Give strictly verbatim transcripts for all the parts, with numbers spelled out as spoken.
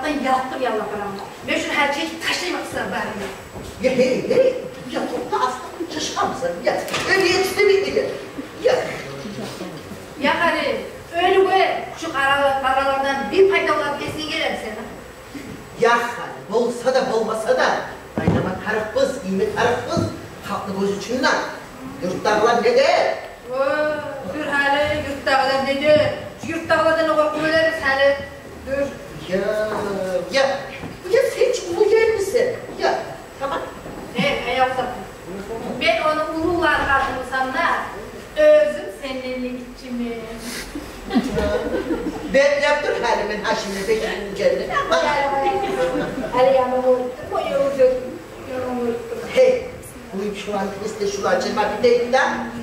Allah'tan yattım yallah paramda. Ben şunu her şeyi taşlaymak istedim bari. Ya hey hey, ya topla aslında şaşkar mısın? Ya öyle yetiştirmek mi? Ya. Ya hadi, öyle böyle şu karalardan bir faydalar kesin gelir sana. Ya hadi, olsa da olmasa da kaynama tarafımız, kıymet tarafımız, haklı göz içinden. Yurttakiler ne der? Oo, dur hali, yurttakiler ne der? Şu yurttakilerden o korkuyorlarız hali. Dur. Ya, ya, ya sen hiç ulu gelmişsin. Ya, tamam. Evet, ayakta. Ben onu ulular karşımısam da, özüm seninle gideceğim. Ben yaptım halimin haşimle bekleyin üzerine. Hadi yanıma unuttum, o yolculuk. Yanıma unuttum. Hey, bu şu an işte şu an çırma bir deyim de.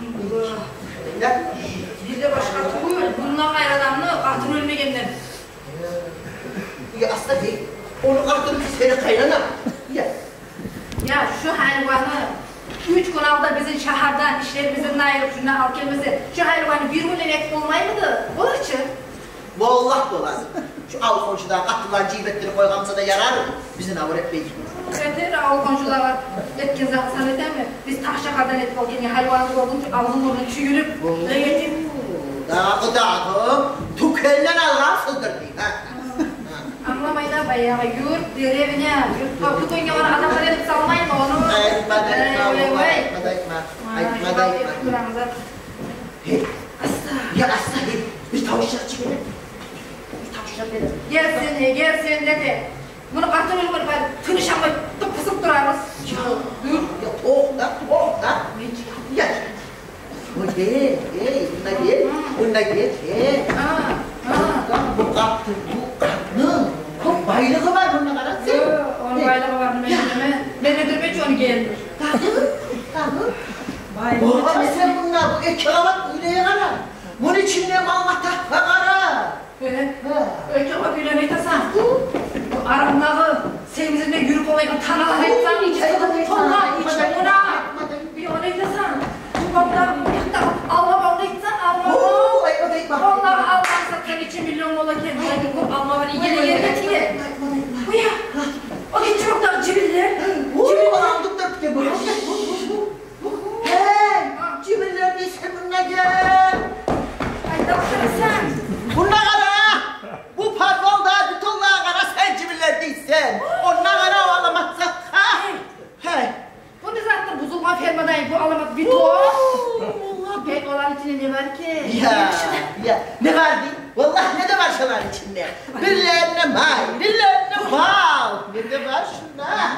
Bir de başka türlü, bundan gayrı adamını katın önüne geldim. Ya aslında değil, onun katını seni kaynana. Ya. Ya şu hayvanı, üç gün alda bizim şehirden işlerimizin ayrılıp şundan al gelmesi, şu hayvanı bir gün ek olmay mıydı? Olur için. Vallahi dolasın. Şu al komşudan katılan cibetleri koygamsa da yarar mı? Bizim avur hep beyim. Yeter, al komşular var. Etkin zaten eder mi? Biz taş şakardan etki oldu. Yani hayvanı gördüm ki ağzın burnunu çüyülüp, ne yedim? Dağı dağı, tükenden algan sızdır diyeyim. Anlamayın da bayağı yurt, derevine, yurt kapı koyunca bana adamlar edip salmayın mı onu? Aytma da etme, aytma da etme, aytma da etme. Hey, ya asla hey, bir tavşan çıkıyor. Bir tavşan verin. Gelsin, he, gelsin dedi. Bunu katın ölü var, tınış ama tıpısıp durarız. Ya, dur, ya toğuk da, toğuk da. Ya, bu değil, hey, bunda gel, bunda gel, hey. Ha, ha. Bu kaptı, bu kaptı. Çok baylığı var bunun arası. Yok, onun baylığı var, ben de ben de dur hiç onu geldir. Takı, takı. Baylığı Baba sen bunlar, bu iki kavat üleye karar. Bunun içinde malma tahta karar. Evet, öyle ama böyle ne tasan? Bu aramdağı sevgizinde yürüp olayım tanalar etsen, içe tonla, içe buna. Bir o ne tasan? Bu babda yakta Allah'a onu etsen, Allah'a. Vallahi Allah'ın satsan için milyon mola kendine bu Allah'a beni yine yere getiriyor. Bu ya, o gitti çoktan cibiller. Cibiller aldık da bir de bu. Hey, cibiller değilse bununla gel. Ay doktor sen. Bununla kara. Bu parvolda bütünlüğe kara sen cibiller değilsen. Onunla kara o alamazsak. Hey. Bu ne zaten buzulma fermadayım, bu alamak bir tuğ. Pek olan içinde ne var ki? Ya, ya, ne var değil? Vallahi ne de var şunların içinde? Birilerine may, birilerine bal. Ne de var şuna?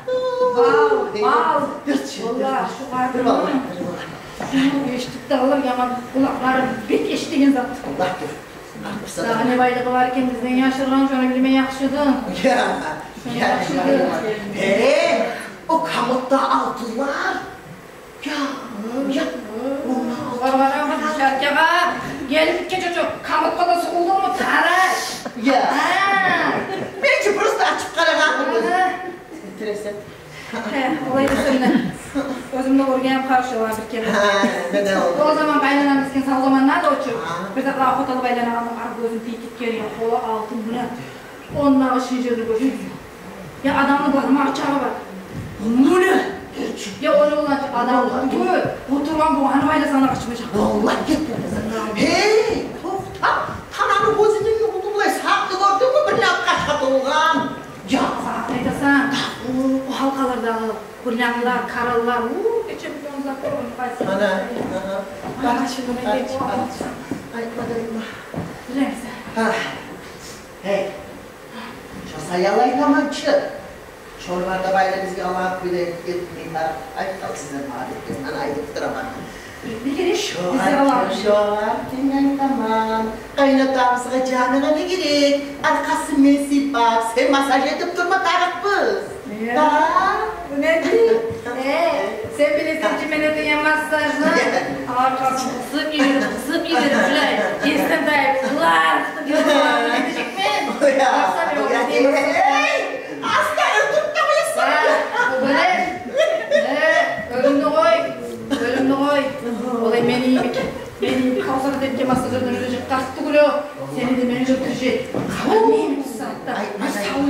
Bal, bal. Dur şimdi. Vallahi şu var. Dur vallahi, dur vallahi. Şunu geçtik de alır yaman kulaklarım bir geçtiğin zaten. Allah dur. Daha ne baylığı varken bizden yaşırgan şunu bilmeye yakışırdın. Ya, ya, ya. Eee, o kamutta aldılar. Ya, ya. Var var ama dışarıya var. Gelip ki çocuk, kamut kodası oldu mu taraş. Ya. Belki burası da açık kalakan. Enteresan. He, olayı da seninle. Gözümde organ karşılar bir kere. Ha, neden oldu? O zaman baylanan bizken sağ zaman nerede uçuyor? Biz de daha fotalı baylanan aldım, ar gözüm pikip geliyor, kola altın buna. Onunla aşınca da gözüm. Ya adamın bakımı açağı var. Bu ne? Ya onu olan adam bu, oturan bu hanvayla sana kaçmayacak. Vallahi gitme. Hey, tofta, tananı pozitif mi oldu bulay? Saklı gördün mü bir lakka şatılgan? Ya. Sahtayda sen, o halkalarda kullanlar, karallar, uuu, geçebiliyor musun? Ana, ana. Bana şimdi ne geç? Ay, madem. Neyse. Ha. Hey, şu sayalayın aman çık. Çorbarda bayla bizi Allah'a bile etmeyin. Ay, al size mağdur. Ana ayıptır ama. Bir giriş, Şu bize alalım. Şu an dinlen tamam. Kaynatağımızı canına ne gerek? Arkası mesip bak. Sen masaj edip durma tarafız. Ya, bu ne değil? Eee, sen bile seçimene diye masajla. Arkası kısıp ileri, kısıp ileri. Şöyle, yesin dayı, kılar. Ne diyecek mi? Yoksa bir olmaz değil mi? Aslanım tut da mıyız? Bu böyle. Ne? Ölümünü koy. Ölümünü koy. Olay beni iyi bir beni kalsana tepki masajından ölecek. Kalktı gülü. Seni de beni götürecek. Kalan neyim bu saatte? Nasıl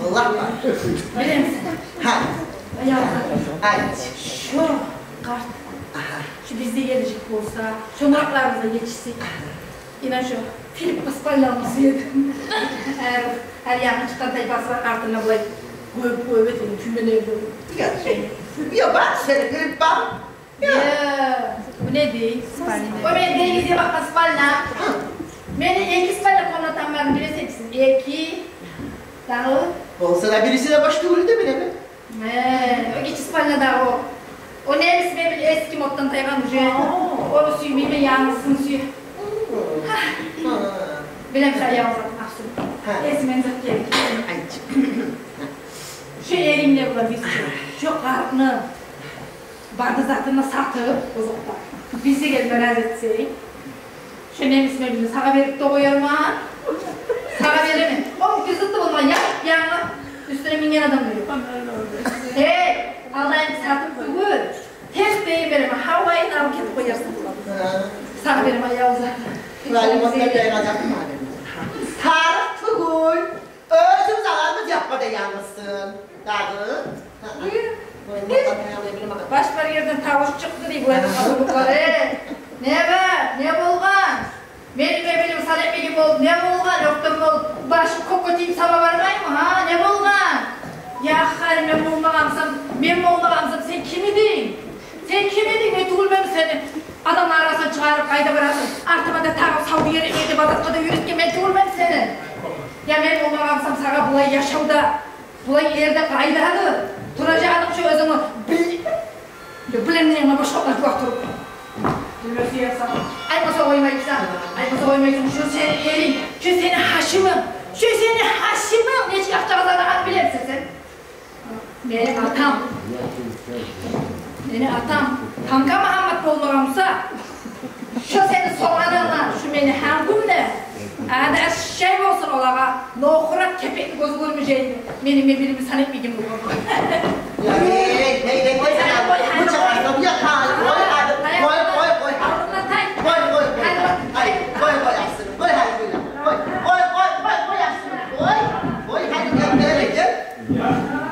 Allah var. Bilir misin? Ha. Yavrum. Ay. Şu kart. Şu bizde gelecek olsa, şu muraklarımıza geçsek. Yine şu Filip Paspalya'mızı yedim. Her, her yanı çıkan tayfası var kartına bulay. Koyup koyup edelim, tümden evde olur. Ya şey. Ya bak seni Filip bak. Ya. Bu ne değil? Spalya. O benim dengize bakma Spalya. Beni iki Spalya konutan var, bileseksin. İki. Daha o. Olsa da birisi de baş doğru değil mi ne mi? Eee, o geç Spalya daha o. O neymiş benim eski moddan taygan ucu. Onu suyu benim yalnızsın suyu. Bilemsen yalnız aslında. Esmen zat geldi. Şu elimle bulabilir. Şu karnı barda zatını satıp uzaklar. Bizi gelip merak etsek. Şu neymiş benim sağa verip de koyarım ha. Sağa veremem. O bir zıttı bulma ya. Yani üstüne mingen adam diyor. Hey, Allah'ın satıp dur. Ters deyim veremem. Havayı da alıp koyarsın. Sağa veremem ayağı uzaklar. Ralimot'ta bir ayıracaktım madem. Tarık Tugul, özüm zararımız yapmadı yalnızsın. Dağı. Baş bir yerden tavuş çıktı diye bu adam kabukları. Ne be? Ne bulgan? Benim ebelim salep gibi oldu. Ne bulgan? Yoktum ol. Başı kokotayım sama varmayım mı ha? Ne bulgan? Ya harim ben bulmagamsam, ben bulmagamsam sen kimidin? Sen kimidin? Ne tuğulmam seni? Adamlar arasını çıkarıp kayda bırakın. Artıma da tağım savdu yere yedi batıkta da yürütken ben tuğulmam seni. Ya ben bulmagamsam sana bulay yaşamda, bulay yerde kaydadı. Duracağım şu özümü bil... Bilenlerine boşaltmak vaktırup. Bilmesi yapsam. Ay masa oymayıpsan. Ay masa oymayıpsan. Şu senin yerin. Şu senin haşımın. Şu senin haşımın. Ne çıkartacağız adamı bilir misin sen? Benim atam. Benim atam. Kanka Muhammed olmagamsa. Şu senin soğanınla. Şu beni hangumle. Ada şey olsun olağa. Nohurak kepekli gözü görmeyeceğim. Benim birimi sanıp bir gün bu. Ya hey hey hey hey koy sana. Bu çakarsa bu yakar. Koy hadi. Koy koy koy. Koy koy koy. Hadi koy koy aslında. Koy hadi koy. Koy koy koy koy koy aslında. Koy. Koy hadi gel nereye gel. Ya.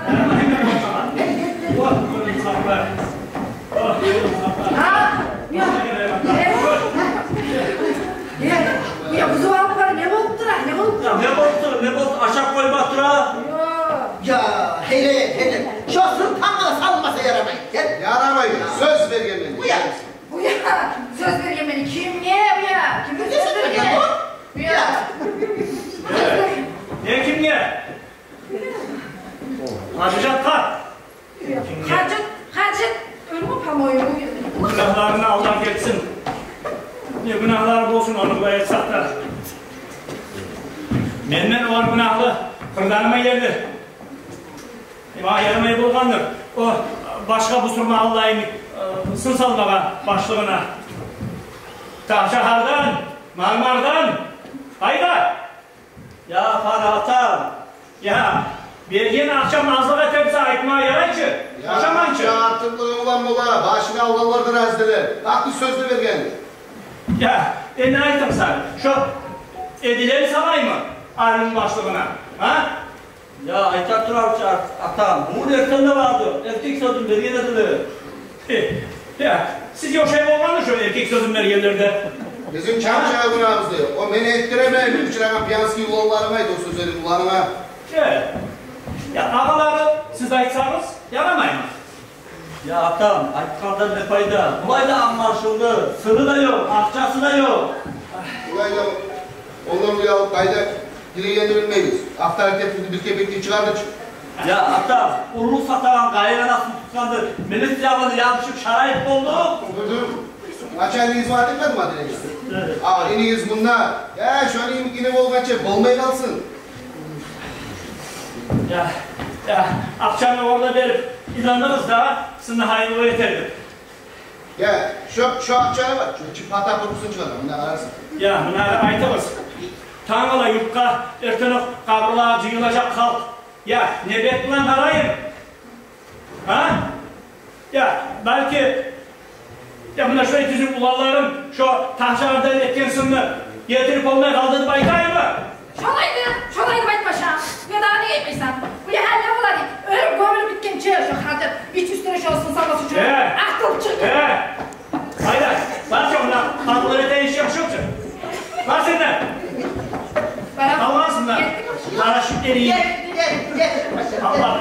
Bak böyle saplar. Bak böyle saplar. Ha? Ya. Ya. Ya bu zaman var ne oldu lan? Ne oldu? Ya ne bozdu? Ne bozdu? Aşağı koy batıra. Ya hele hele. Şu sultanla salmasa yaramayın. Gel. Yaramayın. Söz ver gelin. Bu ya. Bu ya. Söz veriyor beni. Kim ne bu ya? Kim söz veriyor? Bu ya. Ne kim ne? Hacıcat kar. Hacet, hacet. Ölümü pamuğu bu. Günahlarını Allah geçsin. Ne günahları olsun onu bu esatlar. Menden var günahlı. Kırdanıma geldi. Ama yaramayı bulgandır. O başka busurma Allah'ım sır salmağa başlığına. Tahşahar'dan, Marmar'dan. Hayda! Ya Farhat'a, ya belgen akşam azlığa tepsi aytmaya yarayçı. Yaşamançı. Ya artıklığı ulan bula. Başına avlallardır hazdiler. Aklı sözlü vergen. Ya, e ne aytım sen? Şu edileri saray mı? Ayrılın başlığına. Ha? Ya aytak durar atam. Bu erkende vardı. Erkek sözüm bergen edilir. Ya, siz yok şey olmalı şu erkek sözüm bergenlerde. Bizim çamşağı günahımızdı. O beni ettiremeyim. Uçuran piyanski yollarımaydı o sözleri kulağıma. Evet. Ya ağaları siz aytsanız yaramayın. Ya atam aytkandan ne fayda? Bulay da anlaşıldı. Sırrı da yok, akçası da yok. Ulayla ondan buraya alıp kayda dileğini bilmeyiz. Hafta hareketini bir kepekliği çıkardık. Ya atam urlu satan gayrı nasıl tutkandı? Millet silahını yanlışık şarayip oldu. Dur dur. Kaç aylık izah etmedim adileniz. Evet. Aa iniyiz bunlar. Ya şöyle yine bol kaçı. Bolmayı kalsın. Ya, ya akşamı orada verip inandınız da sizin hayırlı yeterli. Ya şu şu akçaya bak. Şu çift hata korkusunu çıkardım. Bunlar ararsın. Ya bunlar aytımız. Tanrıla yurtka, ertenek kabrıla cıyılacak halk. Ya ne beklen arayın. Ha? Ya belki ya buna şöyle tüzük ulallarım şu tahşalardan etkensini getirip olmaya kaldığını baykayım mı? Şolaydı, şolaydı bayt başa. Ya daha ne gitmeysen. Bu hadi iç üstüne şu olsun sana suçu. Ee? Ahtım çık. Ee? Haydi. Var ki ona tatlıları değiş yakışıkçı. Var senden. Allah'ın da. Paraşütleri iyi. Gel, gel, gel. Allah.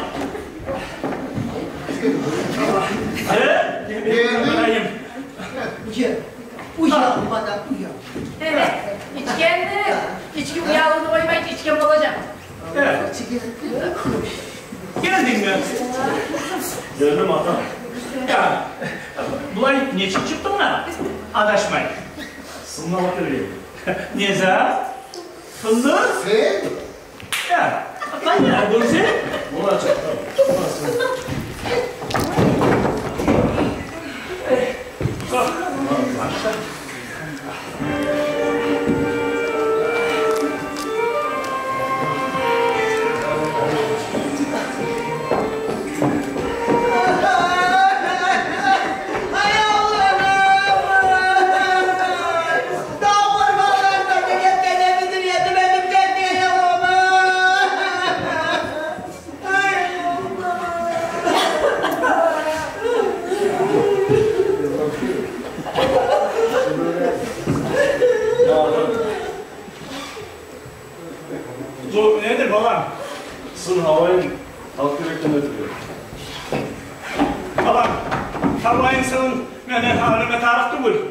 Ee? Geldim. Uyu. Uyu madem uyu. Evet. İçkenli. İçki uyağını koymayın içken olacak. Evet. Geldin mi? Geldim ata. Ya, bulay ne çıktı buna? Adaşmayın. Sınma bakıyorum. Neza? Fındık? Sen? Ya, ben ya, bunu sen? Bu açık. Bak. Ay Allah'ım! Daha kurbanlar da gel gelebilir yedim elim geldi yanıma. Ay Bu nedir babam? Sın havayın halk yürekten ötürüyor. Babam, havayın sığın, menen halime tarıktı bul.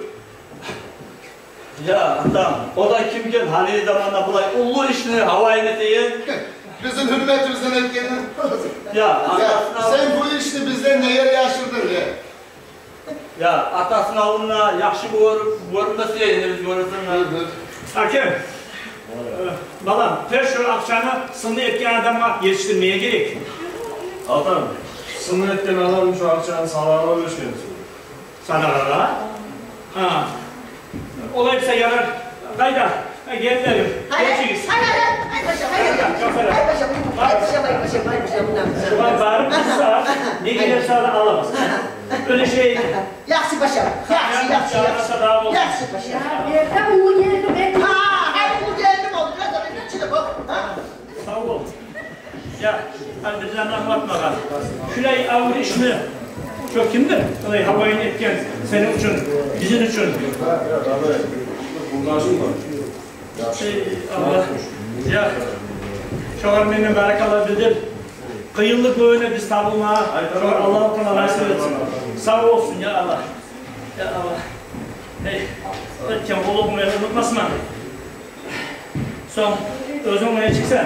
Ya adam, o da kimken hani zamanda bulay ulu işini havayını değil. Bizim hürmetimizden etkenin. Ya Ya atasına, sen bu işini bizden neye yaşırdın ya? ya atasına alınla yakşı görmesi yayınırız görürsünler. Hakem, e, babam, ter şu akşamı sındı etken adama yetiştirmeye gerek. Adam, sınır etken adam şu akşam sağlarına hoş geldin. Sana ara. Ha. Olaysa yarar. Kayda, geldilerim. Geçiyiz. Hayır, hayır, hayır, hayır, hayır, hayır, paşam, hayır, paşam, hayır, paşam, hayır, paşam, bundan, Ulan bağırıp kızsa, ne gelirse alamaz. Öyle şey... Yaxşı paşam, yaxşı, yaxşı, yaxşı, yaxşı paşam. Ya evde uğur geldi ben. Ha, ay bu geldim oldu, biraz da bir içine bak. Sağ ol. Ya, hadi bizden anlatma lan. Şurayı avur işini. Çok kimdir? Orayı havayın etken, senin için, bizim için. Şey, Allah, ya, çoğun benim barakalar bilir. Kıyıllık böyle biz tabulma, Allah'ın kanalı nasip etsin. Sağ olsun ya Allah. Ya Allah. Hey, kim olup beni unutmasın ha. Son, özün oraya çıksan.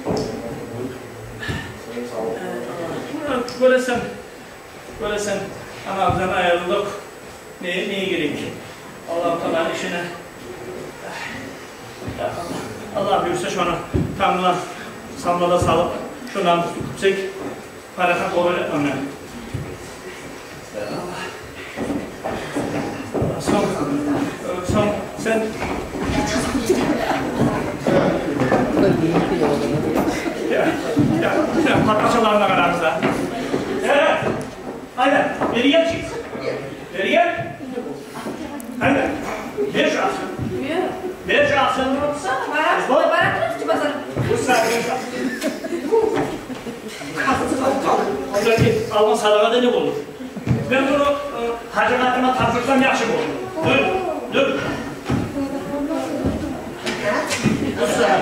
Böyle sen, böyle sen anamdan ayrıldık. Ne, neye gerek? Allah'ın kanalı işine. Ya Allah, Allah büyürse şunu tamla, samlada salıp şundan tutup parakat olur etmem. Son, son, sen... Ya, ya, ya patlıcalarla aramızda. Evet, haydi, beri gel çık. Beri gel. Haydi, ver şu asın. Ver şu asın. Barak, barak ki bazarım. Bu saat, Oradaki alma sadakada ne olur? Ben bunu e, hacamatına tapşırsam yakşı olur. Dur, dur. Bu saat.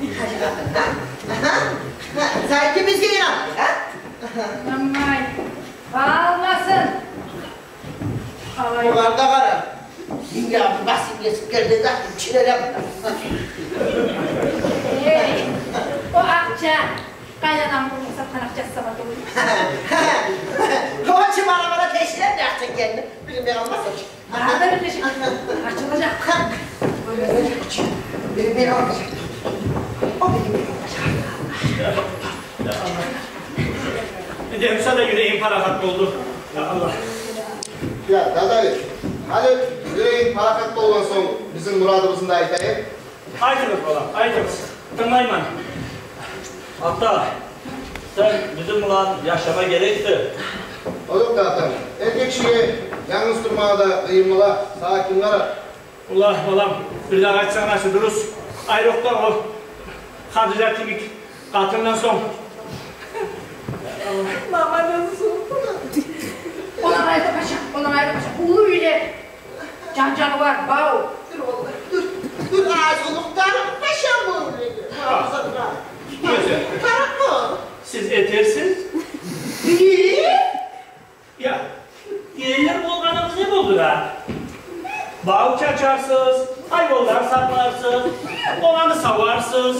Sen kimiz gelin abi, ha? Aman. Almasın. Alay. Ulan da kara. Yenge abi basayım geçip geldi zaten çileler. Hey. O akça. Kayadan bulmuşsa kanakçası sabah olur. O çim arabana teşkiler mi yapacak kendini? Bilim ben olmazsa ki. Daha da birleşik. Açılacak. Bilim ben olmayacak. O bilim ben olacak. Demsa da yüreğim parakatlı oldu. Ya Allah. Ya dadayı, hadi yüreğin parakatlı olan son bizim muradımızın da aytayım. Aytınız bana, aytınız. Tınlayman. Hatta sen bizim ulan yaşama gerekti. Oğlum zaten erkek kişiye yalnız durmaya da kıyımla sakin kara. Allah balam, bir daha açsan nasıl duruz? Ayrıkta o Hadice Timik katından son. Mama nasıl? Ondan ayrılmış. Ulu üyle. Cancanı var, bağ. Dur oğlum, dur. Dur ağız oluklarım, paşam mı? Güzel. Karak mı? Siz etersiz. İyi. Ya, yerler bulganımız ne buldu ha? Bağ çaçarsınız, hayvanlar saklarsınız, olanı savarsınız.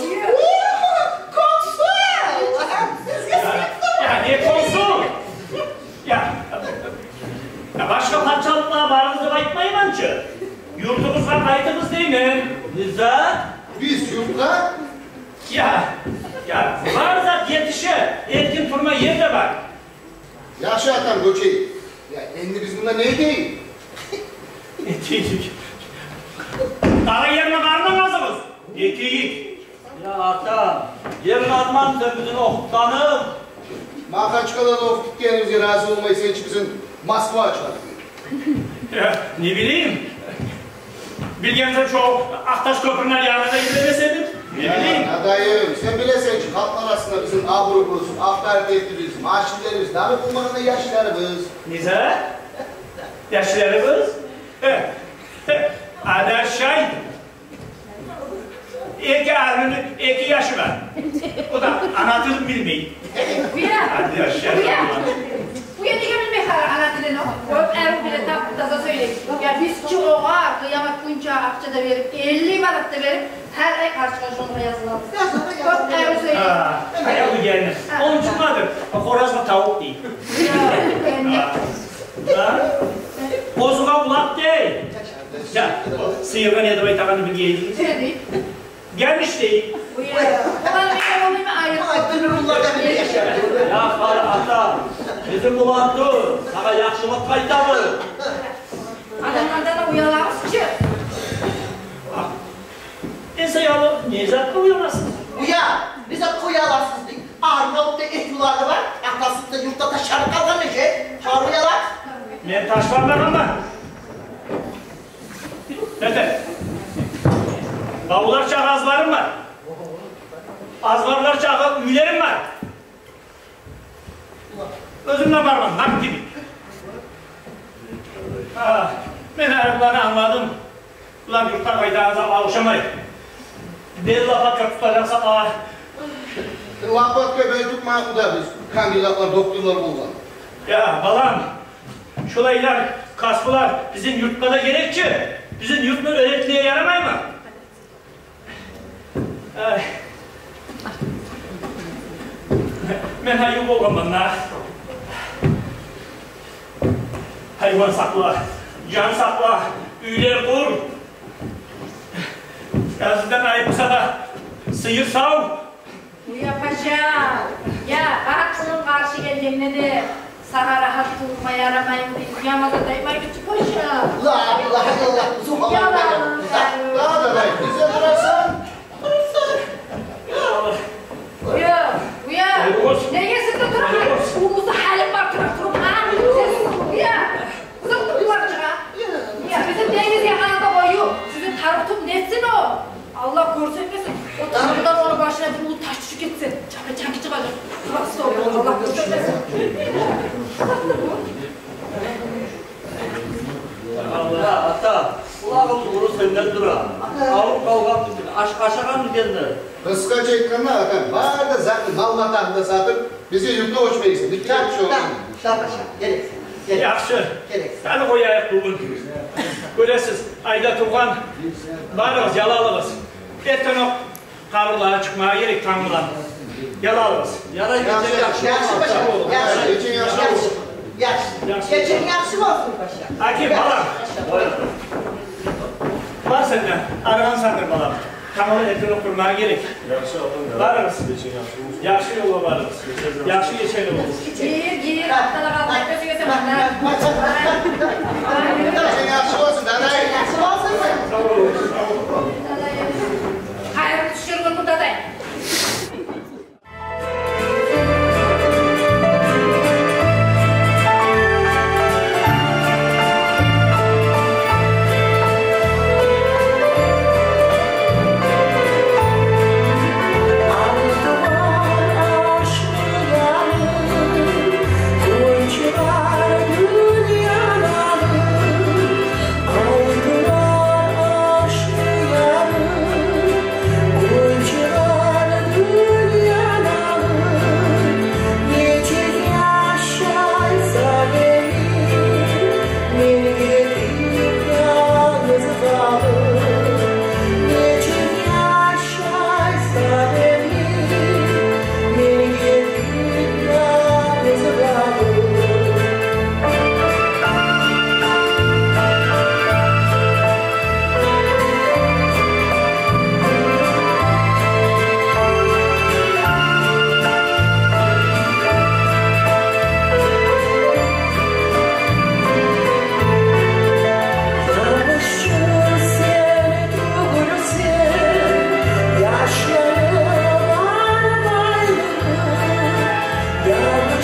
Konsul! Ya, ya ne konsul? Ya, ya başka parçalıklar bağınızı bayıtmayın anca. Yurtumuzdan kayıtımız değil mi? Güzel. Biz yurtta Ya, ya var da yetişe, etkin turma yer de var. yaşa atan göçeği. Ya endi biz bunda ne değil? Etiyik. Dağın yerine varmam lazımız. Etiyik. Ya atam, yerin alman da bizim okuttanım. Maka çıkadan okuduk kendimize razı olmayı sen için bizim Moskva açar. Ya, ne bileyim. Bilgenizde çoğu Aktaş Köprü'nden yanına gidemeseydin. Ne bileyim. Ya adayım sen bilesen ki halk arasında bizim abrumuz, aftariyetimiz, maaşilerimiz, daha bulmanın yaşlarımız. Nize? Yaşlarımız? Evet. Adaşay. İki ağrının iki yaşı var. O da anlatılım bilmeyin. Uya. Adaşay. Uya. Uya ne bilmek var anlatılın o. O er bile tap taza söyleyeyim. Ya biz çoğuğa kıyamet kunca akça da verip, elli balık da verip her ay karşılaşmamıza yazılalım. O er söyleyeyim. Haa, ayağı gelmiş. Onun çıkmadı. Horoz mu tavuk değil. Ya, Ha? Bozuğa kulak değil. Ya, sıyırgan ya da baytakanı bir giyeydiniz. ne değil? Gelmiş değil. Uya. Ulan ne olayım mı ayrı? Ay, dönür bunlardan bir yaşar. Ya kara atam, bizim bulandı. Sana yakşılık kayda mı? Adamlardan da uyalamaz ki. Neyse yavrum, Nevzat'la uyanasın. Uya, bize koyalasızdık. Arnavut'ta etkileri var. Yaklasında yurtta taşarı kalkan ne şey? Çağır uyalar. Ben taş var ben ama. Neden? Davullar çağı azlarım var. Azlarlar çağı üylerim var. Özümden varmam, nak gibi. Ah, ben arıklarını anladım. Ulan yurtta kaydağınıza avuşamayın. Bir lafa kök tutacaksa ah. Lapat ve ben tutma bu da biz kandidatlar, doktorlar bulgan. Ya balam, şulaylar, kasbular bizim yurtlara gerekçe. Bizim yurtlar öğretliğe yaramay mı? Ay. Ben hayvan olmam lan. Hayvan sakla, can sakla, üyler kur. Yazıdan ayıpsa da sıyır sav. Uya paşa. Ya rahatsızın karşı geleceğine de sana rahat durma yaramayın diye yamaza dayamayı küçük paşa. La ilahe illallah. Zuhal Yalan. Allah'ım. Daha da ben bize durarsan. Uya. Uya. Hayırlı Ne gelsin de durma. Umuzu halim var durak durup ha. Ses. Uya. Zıptı duvar çığa. Ya bizim deniz yakanında boyu. Sizin tarıftım netsin o. Allah korusun etmesin. O tarafından onun başına bir ulu taş düşük etsin. Çakı çakı çıkacak. Kıvaksı oluyor. Allah korusun etmesin. Ya atam, kulağım doğru senden durar. Alıp kavgam gibi, aşk aşağı mı kendine? Kıskaç ekranına atan. Var da zaten malmatan da satıp bizi yurtta uçmayız. Dikkat Tamam, bir şey olmaz. tamam paşa. Gereksin. Gereksin. Yaxşı. Gereksin. Hadi koyayak bugün. Göresiz, Ayda Tuğan, varız, yalalımız. Erken o karılara çıkmaya gerek tanrılar. Yalalımız. Yara geçer yakşı Yaxşı olmaz. paşa. Yaxşı. Geçen yaşlı Yaxşı. olsun. Yaxşı. Yaxşı. Geçen yaxşı olsun paşa. Hakim, balam. Var senden, aragan sandır balam. Tamam, erken oturmaya gerek. Varız. Yaxşı yola varız. Yaxşı geçer yolu. Gir gir. Haftalık altı gözü göze baklar. Geçen yaşlı olsun. Daday. Yaxşı olsun paşa. Sağ olun. Sağ olun. Hayır düşürgün bu daday. Dünyada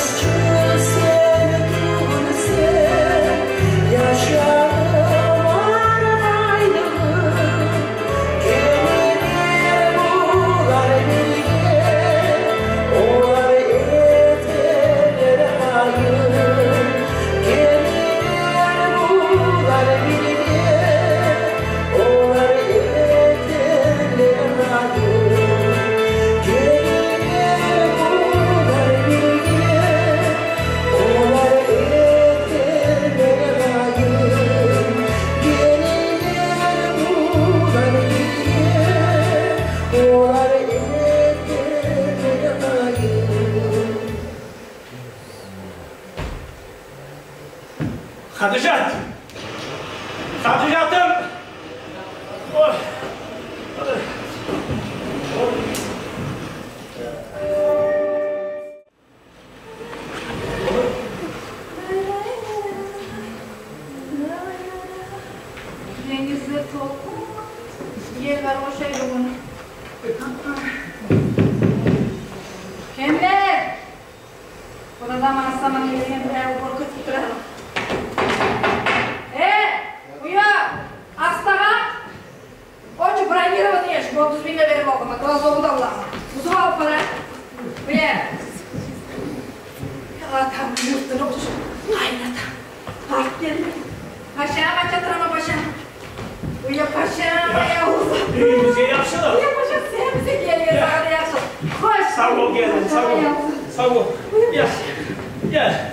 Kadricat! Kadricat'ım! Oh. Denizde top. Yer var o şeyde bunu. Kemler! Buradan aslanın elini buraya korkut tuturalım. Eee! Uya! Aslağa! Onca buraya geri bakın yaş. otuz bin de verip okuma. Kılavuz oku da Allah'ım. Muzu al para. Uya! Atam yurtunu uçur. Aynata. Harp gelme. Paşam aç yatırama paşam. Uya paşam. Ya uzat. Büyüğümüze yapşalım. Uya paşam sen bize geliyor. Sana yapsın. Koş. Sağ ol gelin, sağ ol. Sağ ol. Gel. Gel.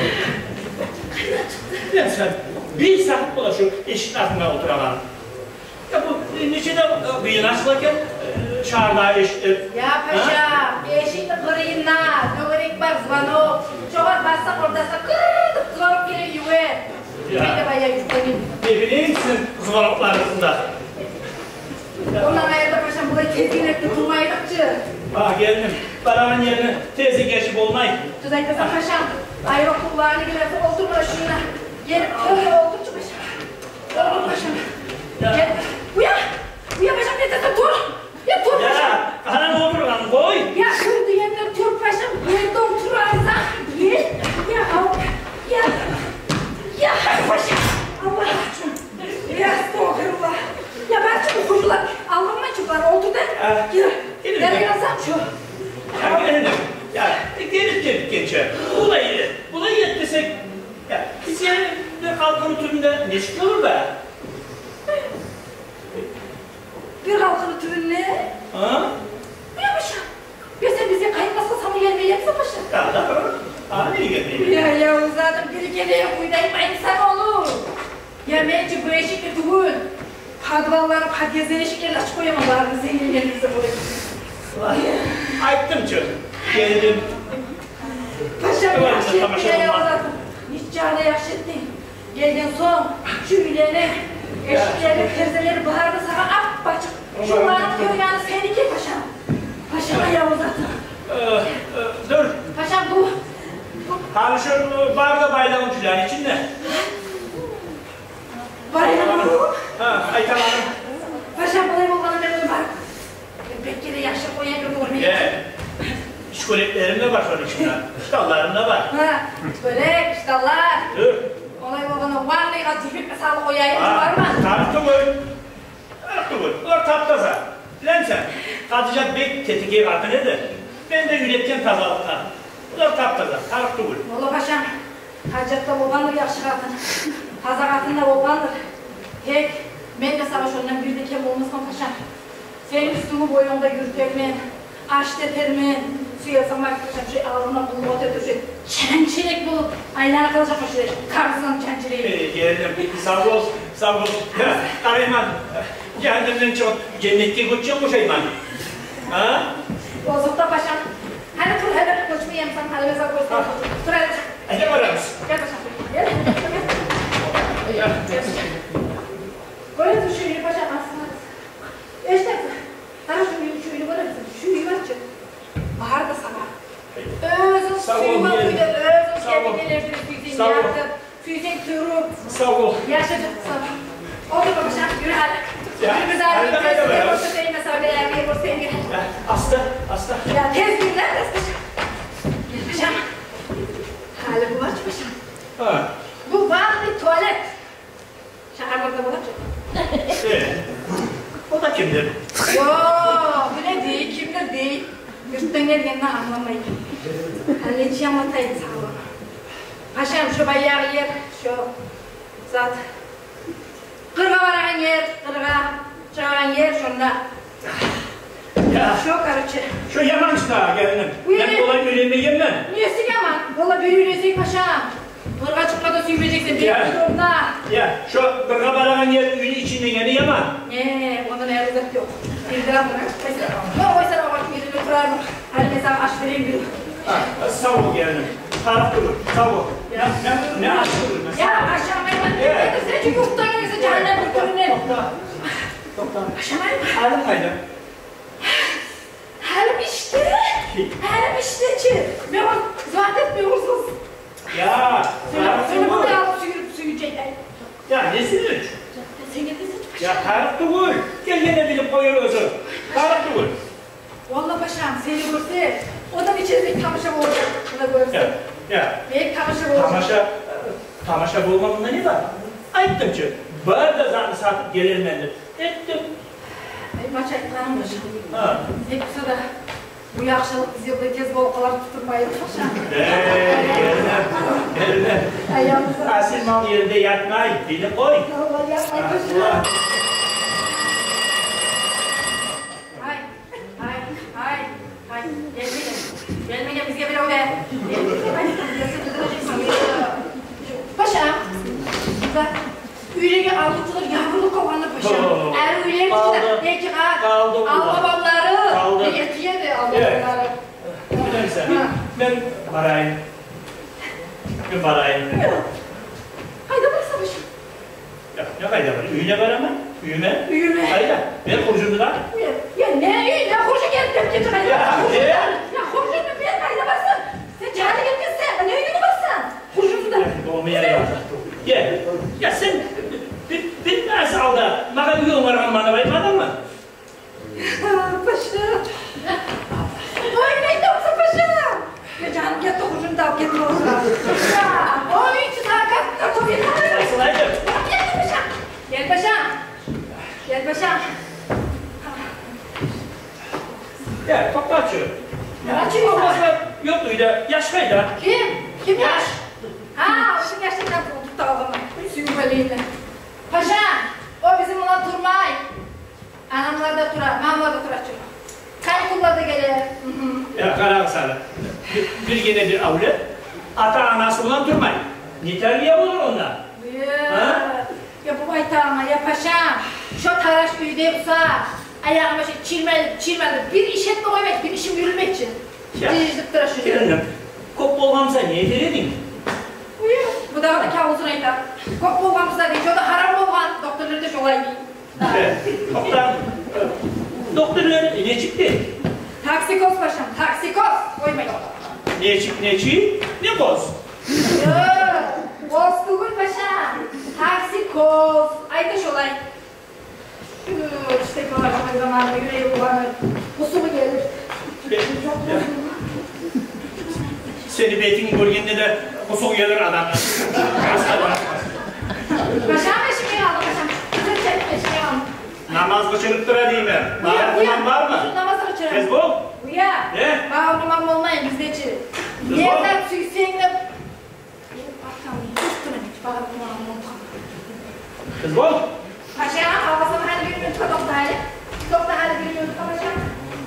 Gel sen. Bir saat dolaşıyor eşit altında oturamam. Ya bu neçede bıyığın açılırken şardağı eşittir. Ya paşa, eşikte kırıyınlar, döverek var zvanok. Çoğar bassak oradasa kırdık zvanok geliyor yuve. Bir de bayağı istemin. Ne bileyim sizin zvanoklarınızda. Ondan ayırda paşam burayı tezgin tutulmaydıkçı. Ah geldim. Paranın yerine tezi geçip olmayın. Düzeltmesen paşam, ayrı kullarını girerse oturma şununla. Gelip öyle oldukça paşam. Otur paşam. Gel. Uyan! Uyan paşam ne dedin dur! Ya dur paşam! Ya kanan olur lan koy. Ya kırdı yerine dur paşam. Yerde oturarsa. Gel. Ya al. Ya. Ya paşam. Allah aşkına. Ya estağfurullah. Ya ben şimdi kuyular. Allah'ıma çıkar oldu da. Gel. Gel yazam şu. Ya gelelim. Ya gelip gelip geçer. Buna iyi. Buna yetmesek. Ya biz yani bir kalkın türünde neşik olur be. Bir halkın türüne. Ha? Ya paşam. Ya sen bize kayıtmazsa sana gelmeye yetsin paşam. Ya da ha nereye gelmeyeyim? Ya ya uzadım biri geliyor buydayım insan olur. Ya mence bu eşikli tuğun. Padvalları padyazın eşiklerini açık koyamadılar. Zenginlerimize buraya. Ayıptım çocuğum. Geldim. Paşam yaşettin ya uzadım. Hiç çağda yaşettin. Geldin son şu ilerine eşiklerini, perzeleri baharda sana ak bacık. Şunların köyyanı seninki paşam. Paşama ya uzadım. Ee, e, dur. Paşam bu. Hani şu barda bayramın filan içinde. Bayramı. Ha, Aytan Hanım. Paşam kolay bulmanın ben onu var. Bekle de yaşa koyan bir olmayı. Gel. İşkoletlerim de var şöyle içinde. İştallarım da var. Ha, börek, iştallar. Dur. Olay babanın varlığı atışık mesela koyayım Ha, var mı? tarıktı koy. Tarıktı koy. Bunlar taptaza. Lan sen. Hatice Bey tetikeyi kalkın nedir? Ben de üretken tazalıkta. Bunlar taptaza. Tarıktı koy. Ola paşam, Hacet'te babandır yakşı katın. Taza katın da babandır. Tek, ben de savaş ondan bir de kem olmasın paşam. Senin üstümü boyunda yürütermen, aç determen, suya samak paşam şey ağzına bulma ötürü. Çençelek bu, aylarına kalacak o şey. Karnısından çençeleği. Ee, geldim. Sağ ol. Sağ ol. Karayman. Cehennemden çok cennetli gidecek bu şeyman. Ha? Bozukta paşam. Hadi dur hadi koşmayayım sen hadi mesela koşma. Dur hadi. Hadi vararız. Gel paşam. Gel. Gel. Gel. Böyle dur şöyle paşam aslında. İşte sana şunu şöyle var mısın? Şu yuvarcık. Bahar da sana. Özün suyuma uydu. Özün kendinlerini füzen yaptı. Füzen turup. Sağ ol. Yaşadık sana. Otur paşam yürü hadi. Yürü güzel bir kez. Bir borsa değil mesela değer bir borsa değil. Asta, asta. Ya tez günler tez paşam. Gel paşam. Ha. Bu var bir tuvalet. Şehirlerde bulacak. Ee, o da kimdir? Yoo, bu ne değil, kimdir değil. Yurttan geldiğinden anlamayın. Halledeceğim anlatayım sana. Paşam şu bayağı yer, şu zat. Kırga varan yer, kırga. Çağıran yer şunda. Ya, Şu karıcı. şu yaman çıkar gelinim. Buyur. Ben kolay yüreğime lan. Niyesi yaman? Valla bir yürüyecek paşam. Kırga çıkmadan suyureceksin. Bir Ya. durumda. Ya, şu kırga baragan yer ünü içinde yeni yaman. Eee, onun erzak yok. Bildiren bırak. Mesela, ne koysana bak birini kurarım. Hani mesela aç vereyim bir. Ha, sağ ol gelinim. Taraf durur, sağ ol. Ya. Ne, ne aç durur mesela? Ya aşağı ben Evet. ben sen çünkü yurttan gelirse cehennem yurtlarından. Doktor. Doktor. Aşağı ben. Halim kaydı. Halim işte. Halim işte ki. Ben bak zat etmiyorsunuz. Ya, Söyle, taraf söyle durur. bunu alıp suyurup suyucaklar. Ya, nesin üç? Sen getirsin. Ya, taraf durur. Gel yine bilip koyuyor özü. Taraf durur. Vallahi paşam seni görse o da bir çizmek tamaşa olacak. Buna görse. Ya, ya. Hep tamaşa olacak. Tamaşa, tamaşa bulmamında ne var? Ayıptım ki. Böyle de zaten satıp gelirim ben de. Ettim. Ay maç ayıklanım paşam. Ha. Hep sırada bu yakışılık bizi yolda tez bolkalar tutturmayın paşam. Eee, yerine, yerine. Ayağımıza. Asil mal yerinde yatmay, dili koy. Allah yapmayın paşam. Allah. Hay, hay, hay, hay. Gelmeyin. Gelmeyin bize bir öyle. Paşam. Bak. Üyleri aldıtılır yavruluk kovanlı paşam. Oo. Eğer üyeleri Kaldı. çıkar. Belki ağır. Kaldı burada. Al babamları. Kaldı. Yetiye de al Evet. babamları. Bilir sen. Ben barayım. Ben barayım. Haydi baksa paşam. Ya, ne kayda var? Üyüne var ama. Üyüme. Üyüme. Hayda. Ben kurcumdu lan. Ya ne iyi ne hoşa geldin gece haydi. Ya, Hoşa ne? gel. Ya hoşa mı bir haydi baksa. Sen cahil geldinse ne öyle baksan. Hoşumuzu da. Olmaya yarar. Gel. Ya sen bir, bir nasıl al da bana bir yol var bana baymadın mı? Paşa. Oy ne yoksa paşa. Ya canım gitti hoşunu da gitti olsun. Ya oy hiç takat da tabii. Nasıl haydi? Gel paşa. Gel paşa. Gel paşa. Ya kapı açıyor. Ya açıyor. Olmazsa yok muydu? Yaş kayda. Kim? Kim Yaş. yaş? Ha, o şimdi yaştan tuttu ağzını. Suyu böleğiyle. Paşa, o bizim ulan Turmay. Anamlar da tura, mamlar da tura çıkıyor. Kayıkullar da gelir. Hı hı. Ya karar sana. Bir, bir gene bir avlet. Ata anası ulan durmayın. Ne terbiye olur onlar? Ya, Ha? ya bu baytağıma ya paşa. Şu taraş büyüde yapsa. Ayağıma şey çilmeli, çilmeli. Bir iş etme koymak, bir işim yürümek için. Ya. Diyecek tıraşı. Gelinim. Kop olmamsa niye veredin? Buyur. Bu da da kavuzun aytar. Kop olmamızda değil, o da haram olgan. Doktorları da şolay değil. Evet. Doktor. Doktorlar ne çıktı? Taksikos paşam, taksikos. Koymayın. Ne çık ne çık? Ne koz? Yok, Bozkurt paşam. Taksikos. Ayta şolay. Şu işte kalaşma zamanında yüreği kullanır. Pusu mu gelir? Ya. Seni beytin bölgende de kusuk gelir adamlar. Paşam eşimi aldı paşam. Kızım çek eşimi aldı. Namaz kıçırıp dıra değil mi? Namaz kılan var mı? Namazı kaçırın. Facebook? Uya. Ne? Bağırmam olmayın bizdeci. Kız Yerden süysenle. Bakam, üstüne hiç bağırmam olmayın. Facebook? Paşam, havasını hadi bir minut doktor hali. Doktor hali bir minut paşam.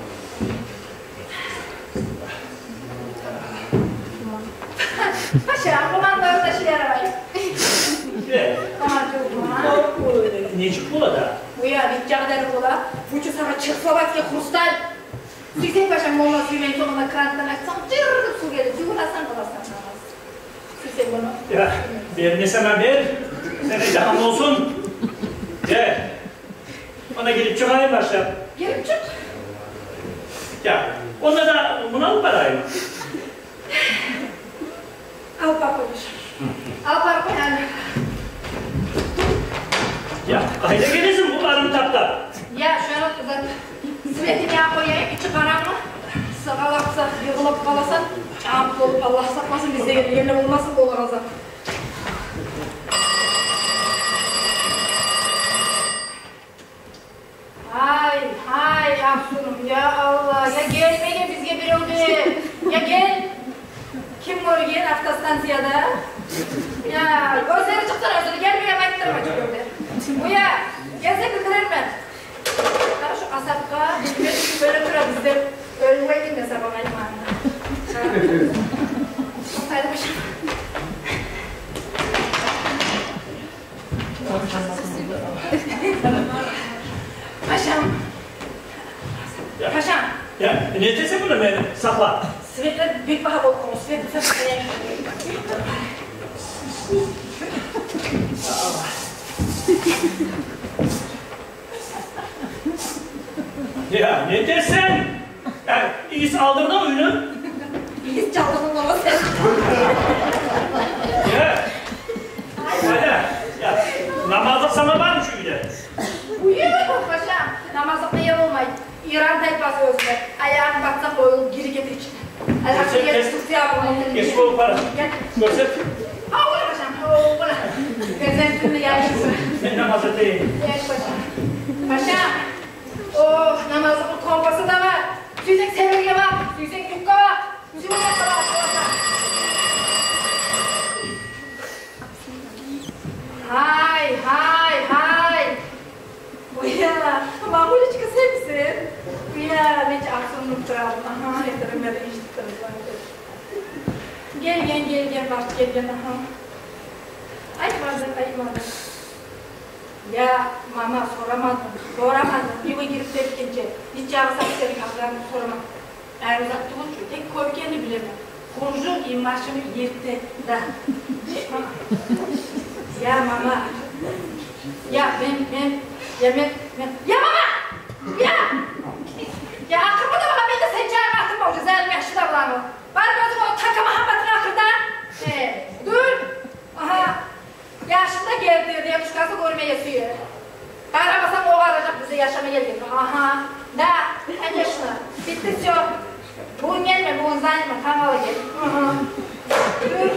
Paşam, bu mandalı da şey arabayı. Ne? Tamam çocuğum. Ne çık bula da? Uya, bitecek derim bula. Buçu sana çıksa bak ki krustal. Süysen paşam, molla suymayın sonunda kranttan açsam, cırrrr su gelir. Cıvılasan kalasan namaz. Süysen bunu. Ya, ver ne sana ver. Sana canım olsun. De. Ona gelip çıkayım başla. Gelip çık. Ya, onda da buna mı parayım? Al para koymuş. Al para koy yani. Ya, kayda gelirsin bu arım tapta. Ya şu an kızım. Sivetini yağ koyayım, içi karan mı? Sağalaksa, yığılıp kalasan, çamp olup Allah saklasın bizde gelir. Yerine olmasın bu olur azap. görgen avtostansiyada. Ya, gözleri çıktı özünü gelmeye bayıttırma çıkıyordu. Bu ya, gelse bildirermen. Daha şu asapka, böyle tura bizde ölmeyin de sabamayım anına. Haydi başım. Paşam. Paşam. Ya, ne dese bunu beni? Sakla. Svetler büyük baha bol konu. Svetler saklayayım. Ya, ne dersen? Ya, İyiz aldırdı oyunu. İyiz çaldırdın ama sen. Ya. Hadi. Ya, namazda sana var mı şu güne? Uyuyor paşam. Namazda kıyam olmayı. İran tayfası özüne. Ayağını batsa koyulup geri getir içine. Ayağını getir tutuya koyulup. Geç bu para. Gel. Göster. Ha ola paşam. Ha ola. Gözden tümlü yaşasın. Ben namazda değil. Gel paşam. Paşam. Oh namazın kompası da var. Süysek severge var. Süysek yukka var. Süysek yukka var. Hay hay hay. Bu ya. Ben böyle çıkı sevmisin. Bu ya. Ne hiç aksınlık duralım. Aha yeteremedi işte. Gel gel gel gel bak gel gel. Aha. Ayıpmadın ayıpmadın. Ya mama soramadım, soramadım. Yuva girip tepkince, hiç yarısak senin haklarını soramadım. Eğer uzak durunca tek korkeni bilemem. Kurcu imajını yırttı da. Ya mama, ya ben, ben, ya ben, ben, ya mama! Ya! Ya akırma da bana ben de sen çağırma akırma hoca, zeylim yaşlı da bulan o. Var mı o takama hambatını akırda? He, dur! Aha! Yaşında geldi diye muşkası görmeye suyu. Aramasam o varacak bize yaşamaya geldi. Aha. Da. En yaşına. Bitti çok. Bugün gelme, bugün zannetme. Kanala gel. Aha. Dur.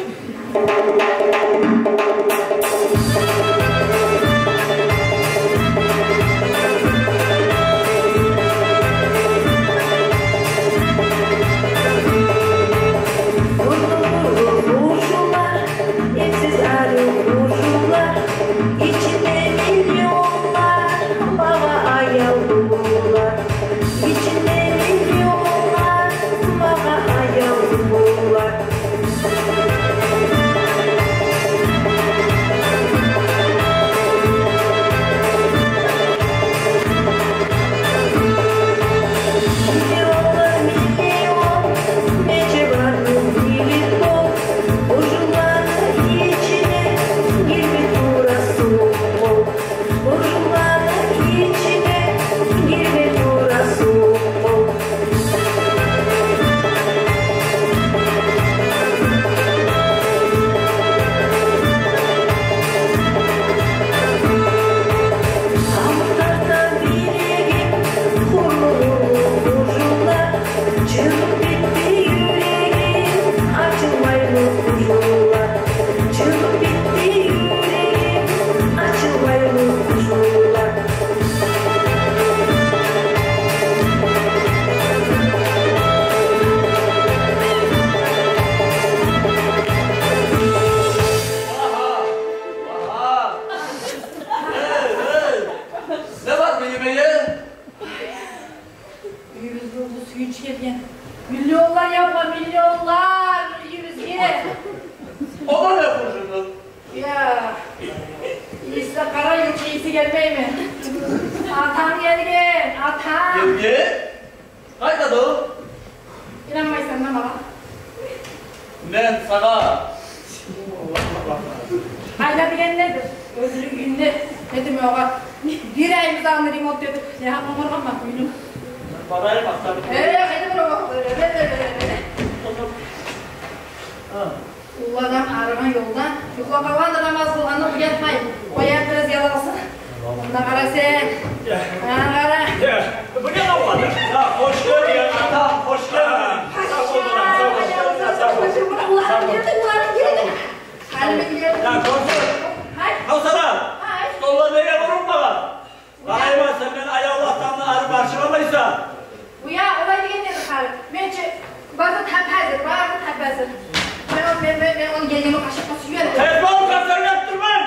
ben, ben, ben onu geldiğime kaşıkla suyuyorum. Tezgah avukatlarını yaptırmayın.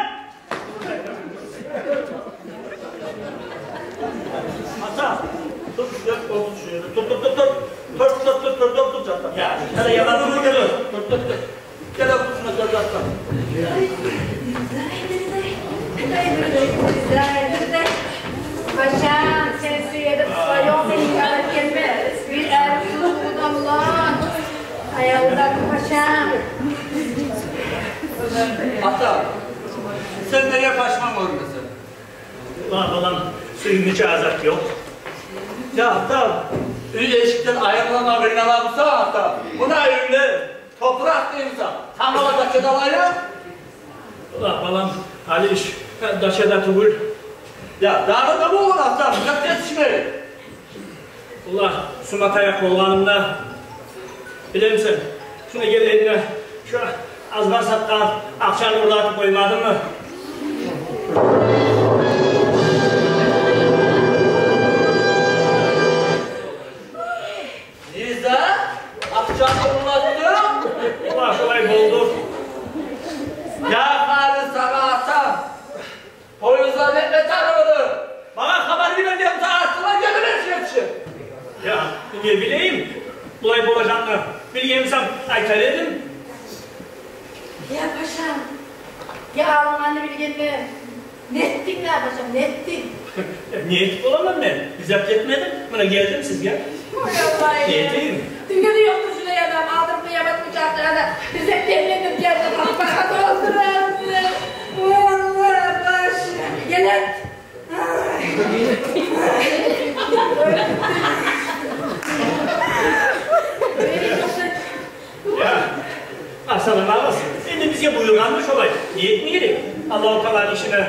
Hasan, tut yap olsun şöyle. Tut tut tut tut. Tut tut tut tut tut tut. Ya, hele yalan bunu geliyor. Tut tut tut. Gel avukatına gel Hasan. Paşam, sen suya tutsayon seni kadar gelmez. Bir ertuğrul Allah. Ayağından paşam. Hasan, sen nereye kaçmam oradasın? Ulan falan suyun içi azat yok. Ya Hasan, ünlü eşikten ayaklarına kıynalar mısın Hasan? Buna ünlü, toprak değilsen. Tam olacak kedalayla. Ulan falan hali iş daşada tubul. Ya daha da mı olur Hasan? Bırak yetişmeyi. Ulan sumataya kollarımda. Bilir misin? Şuna gel eline. Şu az var sattan akşam uğratıp koymadın mı? Neyse, akşam uğrattım. Ulan kolay buldu. Ya karı sana Hasan. Poyuzlar etme tanrılı. Bana haber vermediğim saatte gelir yetişir. Ya ne bileyim. Kolay bulacaklar. Bilgiyemsem aytar edin. Ya paşam. Ya ağlamanı bile gelme. Nettin ya paşam, nettin. Niyet olamam ben. Bizzat etmedim. Buna geldim siz gel. Hay Allah ya. Niyetim. Dünyada yoktu şuraya adam. Aldım kıyamet bıçaklara da. Biz hep demledim geldim. Bana dolduralım. Allah paşam. Gelin. Ya aslanım ağlasın. Şimdi bize buyurganmış olay. Niyet mi gerek? Allah-u Teala'nın işine.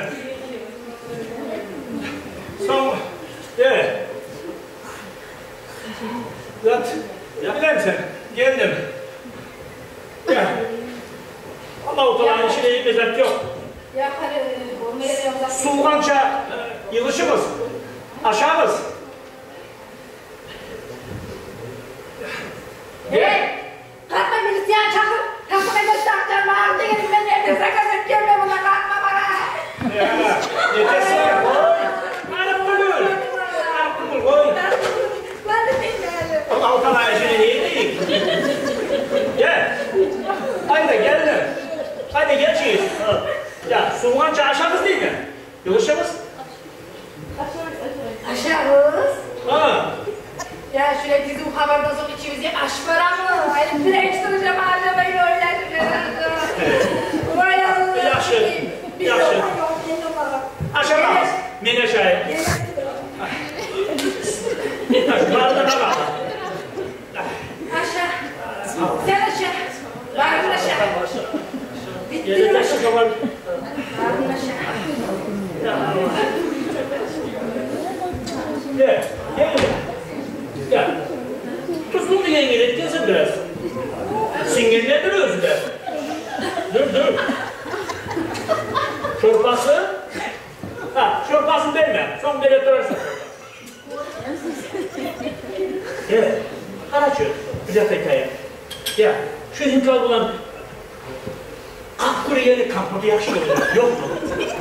Son... Evet. Zat. Ya bilen sen. Geldim. Ya. Allah-u Teala'nın işine gitmezat yok. Ya karı. Olmaya da yok. Sulgança e, yılışımız. Aşağımız. Hey! Kalkma Hristiyan çakır! Kalkma göstereceğim! Ağırda gelin ben nerede? Sakın gelme buna kalkma bana! Ya, nefesi koy. Arap bulur. Arap bulur koy. Ben de bilmiyorum. Allah-u Teala işine niye değil? Gel. Haydi gel. Haydi gel şeyiz. Ya sulgança aşağımız değil mi? Yılışımız. Aşağımız. Ha. Ya şöyle bizim haberden sonra içimiz hep aş para mı? Hayır bir ekstracam harcamayı öyle. Vay Allah. Yaxşı. Yaxşı. Aşağımız. Mene şahit. Barda da var. Aşağı. Sen aşağı. Barın aşağı. Bittin Yedi aşağı. taşı var. Barın aşağı. Gel. Gel. Gel. Tuzlu bir yengel etkinsin biraz. Singellendir özüde. Dur dur. Çorbası. Ha, çorbasını verme. Son derece durursun. Gel. Karaçı. Güzel hikaye. Ya, şu Hintler bulan Akkuru yeri kampı yakşı olacak. Yok mu?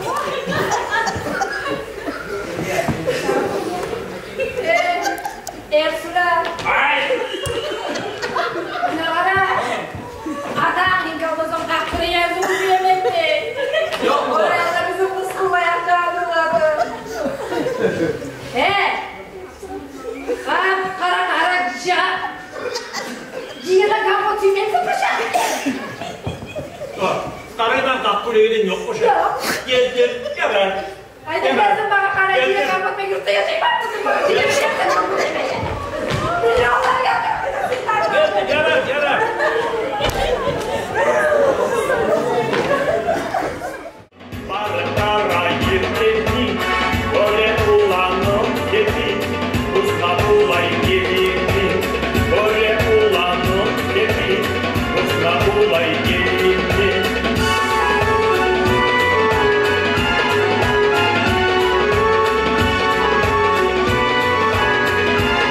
Ersular. Ay! Ne var ha? Adam hingga bozon kakırı yazıp yemekti. Yok mu? Oraya da bizim kısmına yapacağını. He? Kara kara kara cıca. Cıgıda kapatı yemekti paşa. Karaydan Akkuru yerin yokmuş. Yok. Gel gel. Gel be. Haydi gelsin bana kara cıgıda kapatma yurtta yaşayıp atlasın bana. Cıgıda bir yapsa kapatma demeye. Milyonlar yaptı. Gel gel gel. Barkara yirteti, böyle ulanım dedi, uzna ulay gelindi, böyle ulanım dedi, uzna ulay gelindi.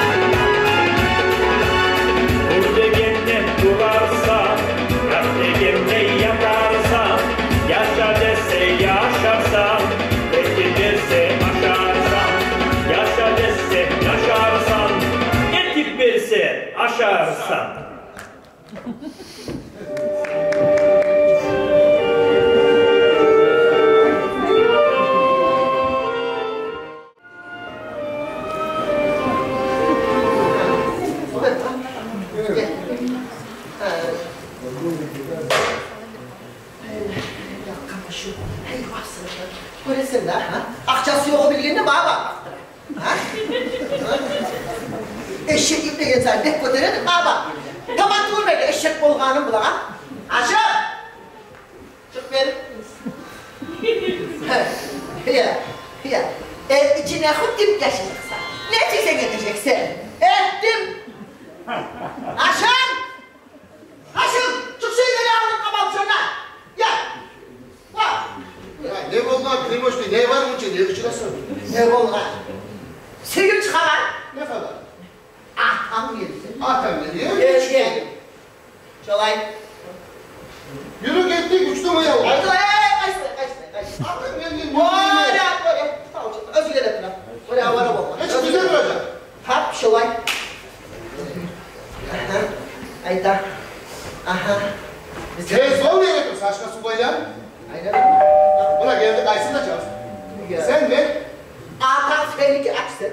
Burada cennet durarsa, kalpte Göresin de, ha? Akçası yok o bilginde bana bak. Ha? Eşek iple gezer, dek götürelim bana bak. Tamam dur böyle eşek bolğanım bula ha. Aşağı! Çık verin. Ya, ya. Ev içine hıttım yaşayacaksan. Ne çiğsen edeceksin? Ettim. Aşağı! Aşağı! Çık şu ileri alın kabal şuna. Ya! Bak! Ya ne bolğan Primoş Bey, ne var bunun için? Yakışına sor. Ne bolğan? Sürgün çıkaran. Ne kadar? Ah, tam gelirsin. Atem ne diyor? Gel, gel. Çalay. Yürü gittik, uçtu mu ya? Ay, ay, kaçma, kaçma, kaçma. Atem gel gel. Böyle, böyle. Özür dilerim lan. Böyle havara bakma. Hiç güzel duracak. Hap, şolay. Aha. Ayda. Aha. Tez ol ne yapıyorsun? Saçma su koyacaksın. Aynen. Buna geldi kaysın da çalsın. Sen ver. Atak tehlike açsın.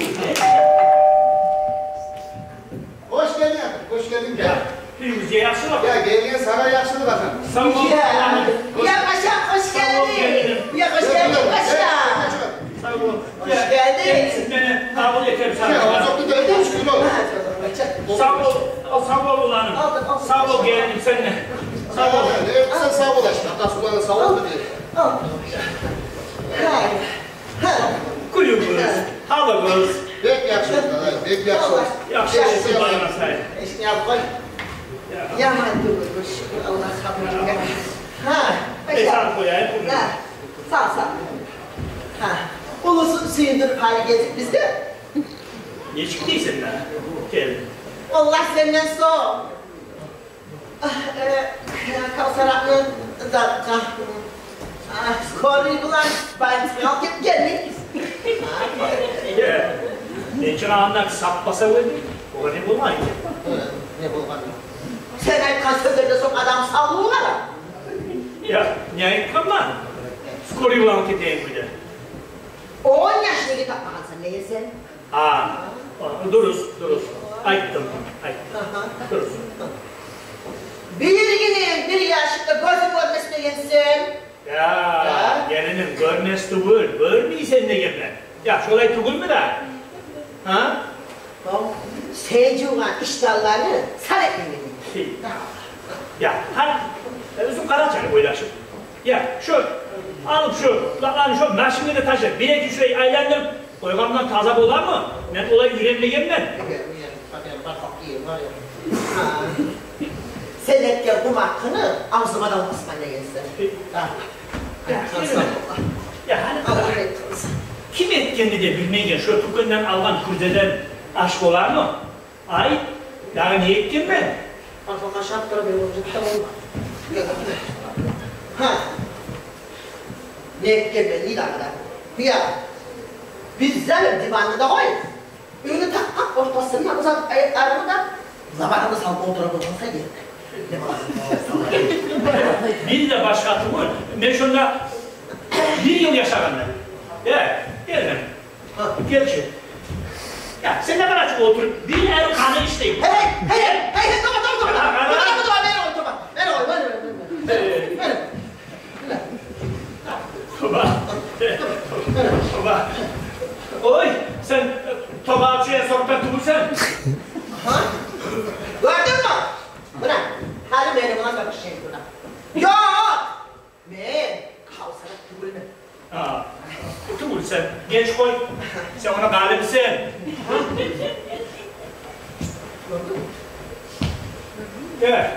Hoş geldin Atem, hoş geldin. Ya, birimize yaxşı bak. Ya gelgen sana yaşlı bakın. Sağ ol. Ya, ya paşam hoş geldin. Ya hoş geldin paşam. Sağ ol. Hoş geldin. Siz beni kabul ederim Ya sana. uzakta da ödemiş gün olur. Sağ ol. Sağ ol ulanım. Sağ ol gelinim seninle. Sağ ol. Sen sağ olasın. Hatta sularına sağ ol diye. Al. Hay. Ha. Kulübümüz, havamız. Pek yakışır. Pek yakışır. Yaxşı olsun bana say. Eşini al koy. Yaman durmuş. Allah sabırını ver. Ha. Hesap koyayım bunu. Ha. Sağ sağ. Ha. Ulusun suyundurup hali gezdik biz de. Ne çıktıysan lan? Gel. Allah senden soğuk. Ah, e, Kavsarak'ın da, ah, koruyu bulan, ben kalk gel, gelmeyiz. Gel. Ne için anlar sapmasa verdi? O ne bulmayın. Ne bulman? Sen hep kaç sözlerinde sok adam sallığına da. Ya, ne ayıpkan lan? Skoru bulan gideyim bir de. On yaşındaki takmahansın neyse. Aa, duruz, duruz. Ayıttım, ayıttım. Duruz. Bir günün bir yaşında gözü görmesine yensin. Ya, gelinim görmez tuğul, görmeysen ne gibi? Ya, şolay tuğul mu da? Ha? Seyirciğine iştahlarını sana eklemedim. Şey, ya, ha, bizim Karaçay'ı oylaşım. Ya, şu, alıp şu, lan şu maşini de taşı, bir iki şurayı aylandırıp, koygamdan taza bolar mı? Ben olay yüreğimdeyim ben. Sen etken kum hakkını ağzıma da basmaya gelsin. Ya, ya, hani kim etkenini de bilmeyen şu tukundan algan kurdeden aşk olar mı? Ay, daha ne ettim ben? Kafama şaptıra bir olacak tamam mı? Ha. Ne etken ben iyi dakika. Ya. Bizler divanı da koy. Ünü takmak ortasından uzat ayaklarını da zamanında salma oturup olsa gerek. Bir de başka atımı, ben şunda bir yıl yaşarım ben. Ya, gel ben. Gel şu. Ya, sen ne kadar açık oturup, bir er kanı işleyip. Hey, hey, hey, hey, hey, tamam, tamam, tamam. Tamam, tamam, tamam, beni koy, tamam. Beni koy, beni koy, beni koy. Toba. Toba. Oy, sen toba açıya soktan durursan. Ha? Gördün mü? Bırak. Hadi beni buna bak şey buna. Yok. Ben kalsana tübülme. Aa, dur sen, genç koy. Sen ona galipsin. Evet.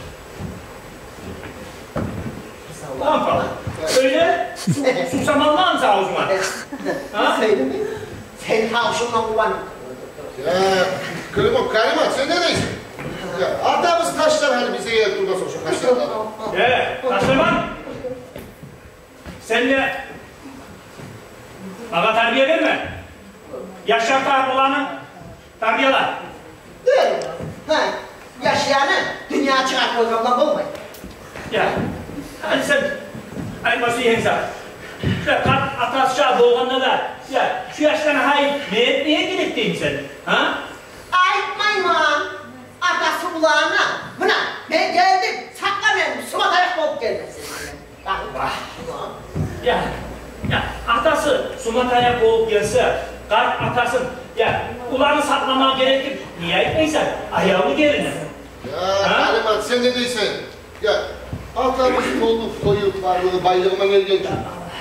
Ne yapalım? Öyle susamanlar mısın ağzıma? Ha? Söyle mi? Sen tavşınla kullan. Ya Kırımok, Karimat sen ne değilsin? Ya atamız taşlar hani bize yer durmasın şu kaşlardan. Evet, taşırman. Sen de bana terbiye verme. Yaşar olanı terbiyeler. Değil mi? Ha. Yaşayanı dünya çıkartmalı gamdan olmayın. Ya, hadi sen, ay nasıl yensen? Şöyle kat atası çağı boğanda da, ya şu yaştan hayır, ne etmeye gerektiğin sen, ha? Aytmayın lan. Atası kulağına. Buna, ben geldim, saklamayalım, sumat ayak olup gelmesin. Vah! Ya, ya atası sumataya boğup gelse, kart atasın, ya kulağını saklamaya gerekir. Niye etmeysen? Ayağını gerine. Ya Halim sen ne diyorsun? Ya atamız kolluk koyup varlığı bayrağıma gelgen ki.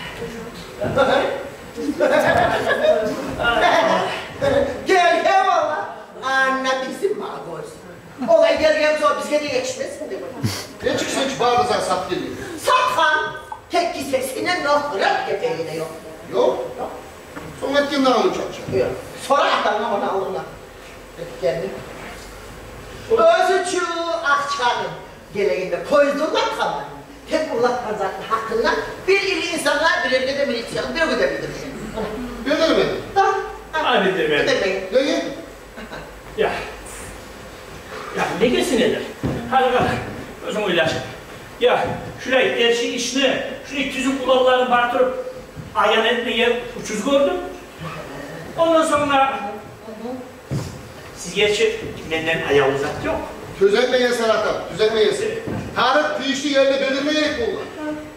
Gel gel valla. Anlatıyorsun mağdur. Olay gel gel sonra biz geri geçmesin de Ne çıksın ki bağırırsan sat geliyor. Satkan. Tek ki sesine ne bırak gepeğine yok. Yok. Son etkin daha mı çalışacak? Yok. Sonra atanla onu alırlar. Geldim. Özü şu akçanın geleğinde koyduğundan kalır. Tek ulak kazaklı hakkında bir ili insanlar bilir de militsiyonu bir ögüde bilir. Bilir mi? Da. Hadi de ben. Demeyin. Neyi? Ya, ya ne gelsin eder? Hadi kalk, özüm uylaşın. Ya, şurayı her şey işini, şurayı tüzün kulaklarını bartırıp ayan etmeye uçuz gördüm. Ondan sonra, siz gerçi benden ayağı uzak yok. Düzenmeyen sanata, düzenmeyesin. Tarık piyişli yerine belirmeyerek mi olur?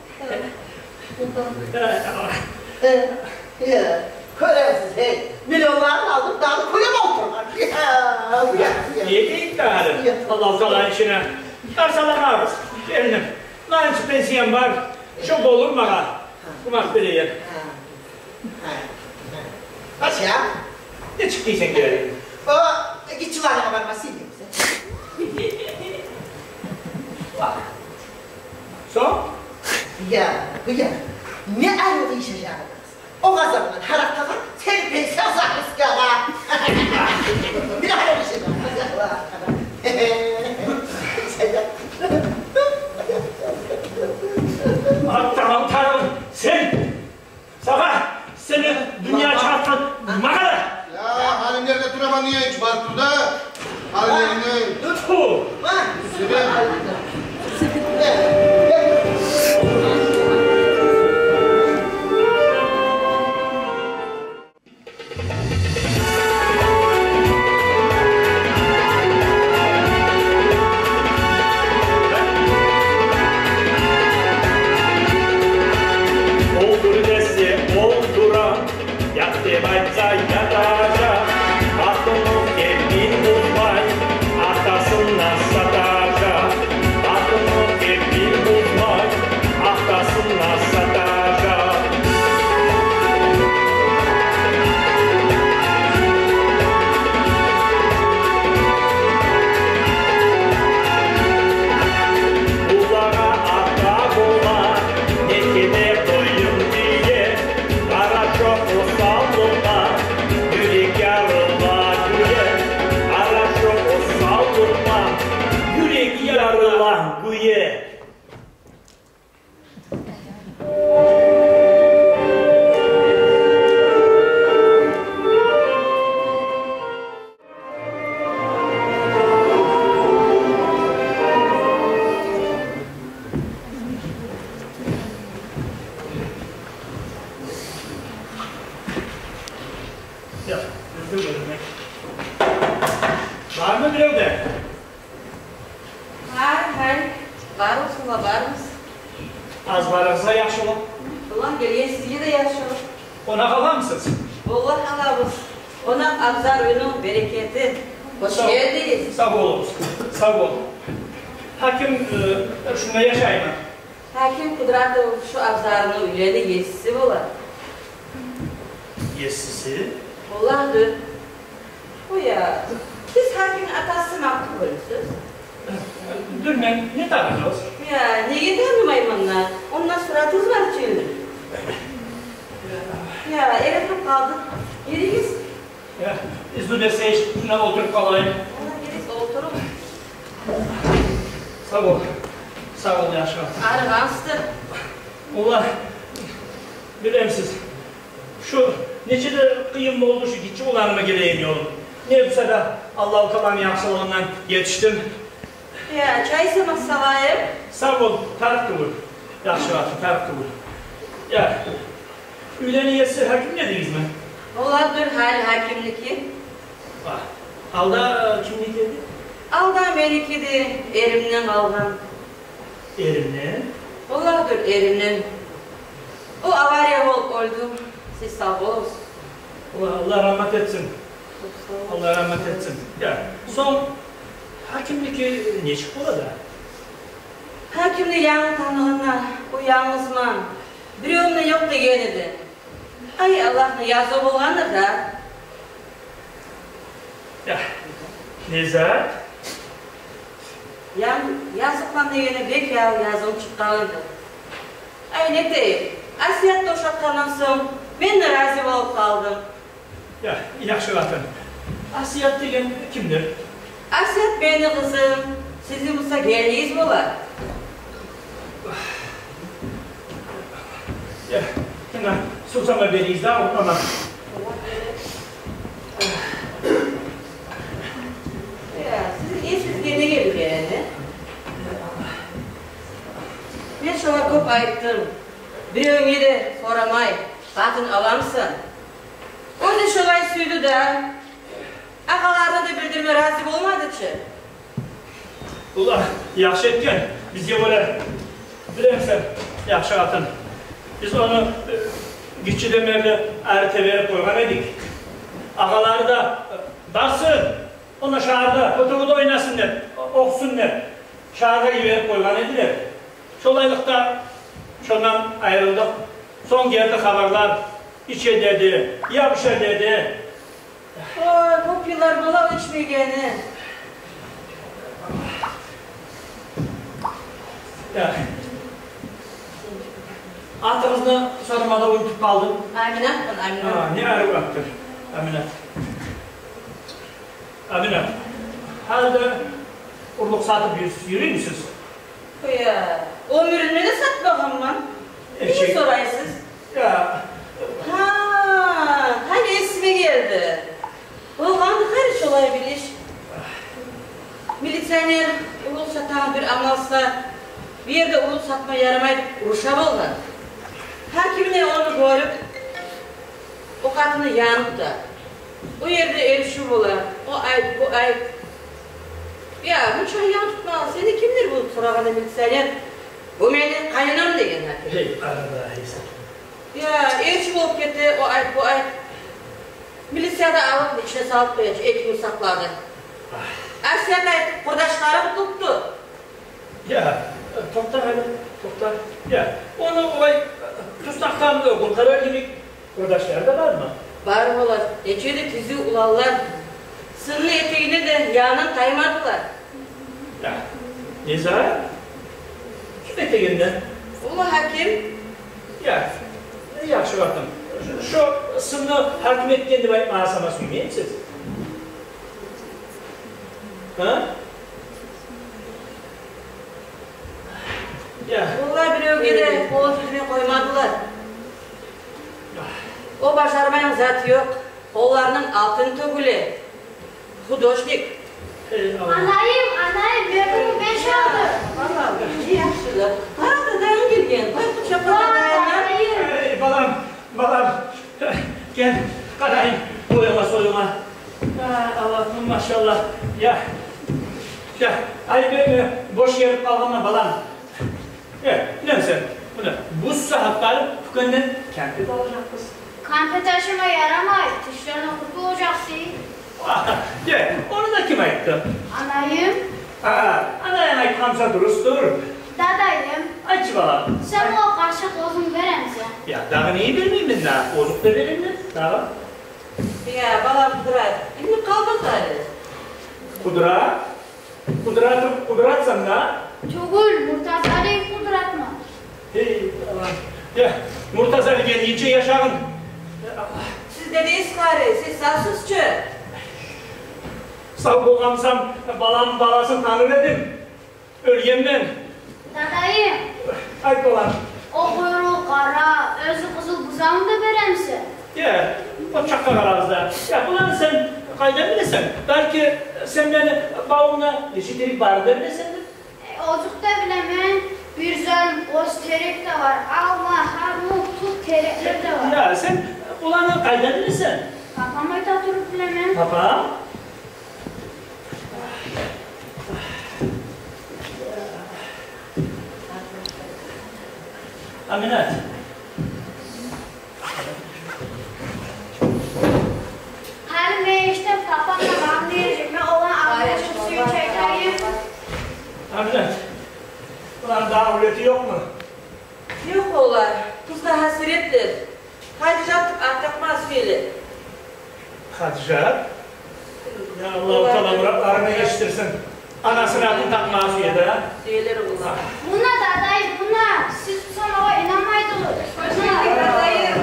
Ee, ya, körevsiz hey. Milyonlarını aldım, daha da koyama otururlar. Ya, ya, ya. Niye değil Tarık? Allah Teala işine. Yarsalar ağrız. Gelinim. Lan pensiyen var. Çok olur bana. Kumak biri yer. Kaç ya? Ne çıktıysan gelelim. O, git çuvalına varmasıydı bize. Bak. Son? Ya, ya. Ne ayrı iş yaşadınız? O gazabından haraktalar, sen pensiyon sahibiz ya ha. Bir daha öyle şey var. Ah, tamam tamam. Sen! Sabah! Seni dünya çarptın. Mağara! Ya Halim yerde duramam niye hiç var burada? Halim yerine. Tuh! Ha? Sibel. Oldur dese olduran, yaktı bayca yatacak. Aklını kendin bulmay, atasından satacak. Aklını kendin bulmay, atasından satacak. Kulağa ata boğma, nekine doyum diye. Kara çok o sallama, yürek yarıla güye. Kara çok o sallama, yürek yarıla güye. Ya, özür dilerim. Var mı bir evde? Var, var. Var olsun, var mısın? Az varsa yaxşı ol. Ulan geliyor sizce de yaşıyor. Ona kalan mısınız? Allah Allah'ımız. Ona abzar önü, bereketi. Hoş Sağ ol. geldiniz. Sağ olun. Sağ olun. Hakim, e, şuna yaşayın. Hakim Kudratov şu abzarını üyleri geçsi ola. Yesisi. Olandı. O ya, siz hakimin atası makul görürsünüz. Dur ben ne tarafıyoruz? Ya, ne gider maymunlar? Ondan suratınız var çünkü. Ya, evet kaldı. Yürüyüz. Ya, izin verseniz şuna oturup kalayım. Ona gerisi oturun. Sağ ol. Sağ ol yaşa. Arıgansıdır. Ulan, bilemsiz. Şu neçe de kıyım oldu şu gitçi olanıma geleyim yolum. Ne yapsa da Allah-u Teala'nın yaxşılığından yetiştim. Ya, çay semak salayım. Sağ ol, tarif kılır. Yaxşı atın, tarif kılır. Ya, üyleni yesi hakim ne deyiz mi? Oladır hal hakimliki. Bak, alda kimlik dedi? Aldan benikidi, erimden aldan. Erimle. Oladır erimden. O avariya olup oldu. Siz sağ olsun. Allah, Allah rahmet etsin. Allah rahmet etsin. Ya, son hakimlik ne çıktı orada? Hakimli yan tanığına, o yalnızman. Bir yolunda yok da yenidi. Ay Allah'ını yazı olandır da. Ya, Nezahat? Yan, yazıklandı yine bek ya yazım çıkardı. Ay ne diyeyim, asiyet doşatkandan son ben de razı olup kaldım. Ya, yaxşı atın. Asiyat degen kimdir? Asiyet beni kızım, sizi bulsa gelmeyiz mi olar? Ya, hemen susama beriyiz daha unutmam. Ya sizin iyisiz gene gelir yani. Ben şuna çok ayıptım. Bir önce de soramay, kadın alamsın. O da şolay süydü da, akalarda da bildirme razı olmadı ki. Ula, yaxşı etken, bizge böyle bilemsen, yaxşı atın. Biz onu e, gitçi demerli ərtə verip koygan edik. Ağaları da e, baksın, ona şahırda, oturuda oynasınlar, okusunlar. Şahırda verip koygan ediler. Şolaylıkta şondan ayrıldık. Son geldi haberler, içe dedi, yapışa dedi. Oy, bu yıllar bala içmeyeni. Ya. Atınızda sormada unutup kaldım. Aminat mı? Aminat. Ha, ne arı baktır? Aminat. Aminat. Halde urluk satıp yürüyor musunuz? Ya, o ürünleri de sat bakalım lan. Eşek. Niye soraysınız? Ya, Ha, hani ismi geldi. Olğandı karış olabilir. Militsioner uluk satan bir amalsa bir yerde uluk satma yaramaydı, uruşa oldu. Hakimine onu görüp o kadını yanıp da o yerde erişim olar, o ayıp, bu ayıp. Ya bu çay yan tutma, seni kimdir bu sorağına militsioner? Bu benim kaynanam degen hakim. hey, arada heyse. Ya erişim olup gitti, o ayıp, bu ayıp. Milisiyada alıp içine salıp koyacak, ekimi sakladı. Asya'da kurdaşlarım tuttu. Ya, toktar hadi, toktar. Ya, onu olay tuzlaktan da kurtarır gibi kurdaşlar da var mı? Var olar, eceli tizi ulallar. Sınlı eteğine de yağının taymadılar. Ya, Nezahat? Kim eteğinden? Ula hakim, Ya, yaxşı bakın. Şu sınırı hakim ettiğinde ben mağazama söyleyeyim siz. Ha? Ya, ula bir ögede o yüzüne koymadılar. O başarmayan zat yok. Kollarının altın tökülü. Hudoşnik. ey Allah. Anayım, anayım, verdim beş aldı. Vallahi iyi yaşlılar. Arada dayan girgen. Koy bu çapına dayanlar. Ey balam, balam. Gel, karayım. Boyama soyuma. Ha, Allah'ım maşallah. Ya, ya, ay böyle boş yerip kalma balam. Ya, ne sen? Bu ne? Bu saatleri tükenden kente dalacak kız. Kampe taşıma yaramay, dişlerine kurtu olacaksın. Gel, onu da kim ayıttı? Anayım, Aa, anayın ayıtmamsa durustur. dadayım, Aç balam. sen o kaşık ozun veremsen. Ya, daha neyi bilmeyeyim ben daha? Bozuk da vereyim mi? Daha. Ya balam durar. Şimdi kaldı tane. Kudura. Kudura, kuduratsam da. Çogul, Murtaza'yı kudratma. Hey, aman. Ya, Murtaza gelince yaşarım. Siz dediğiniz gari, siz sağsızçı. Sağ bulgamsam balam balasını tanır edim. Ölgem ben. Dadayım, Ay balam. o kuyruğu kara, özü kızıl buzağını da veremsen. Ya, o çakka karazda. Ya, bulanı sen kaydan bilesen. Belki sen beni bağımla eşitlik vardır bilesen. Ozukta bilemen bir zalım oz terek de var. Alma, harmut, tut terekler de var. Ya sen ulanı kaydedin sen. Papam ayta durup bilemen. Papa. Aminat. Hani ben işte papamla anlayacağım. Ben olan arkadaşım suyu çekeyim. Aminat. Ulan daha üreti yok mu? Yok oğlar, kız da hasrettir. Haydi жатtık artakmaz fili. Hatice. Ya Allah-u Teala muratlarını geçtirsin. Anasını atın takma afiyede ha. Söyler oğlar. Buna dadayım buna. Siz sana o inanmaydınız. Buna. Dadayım.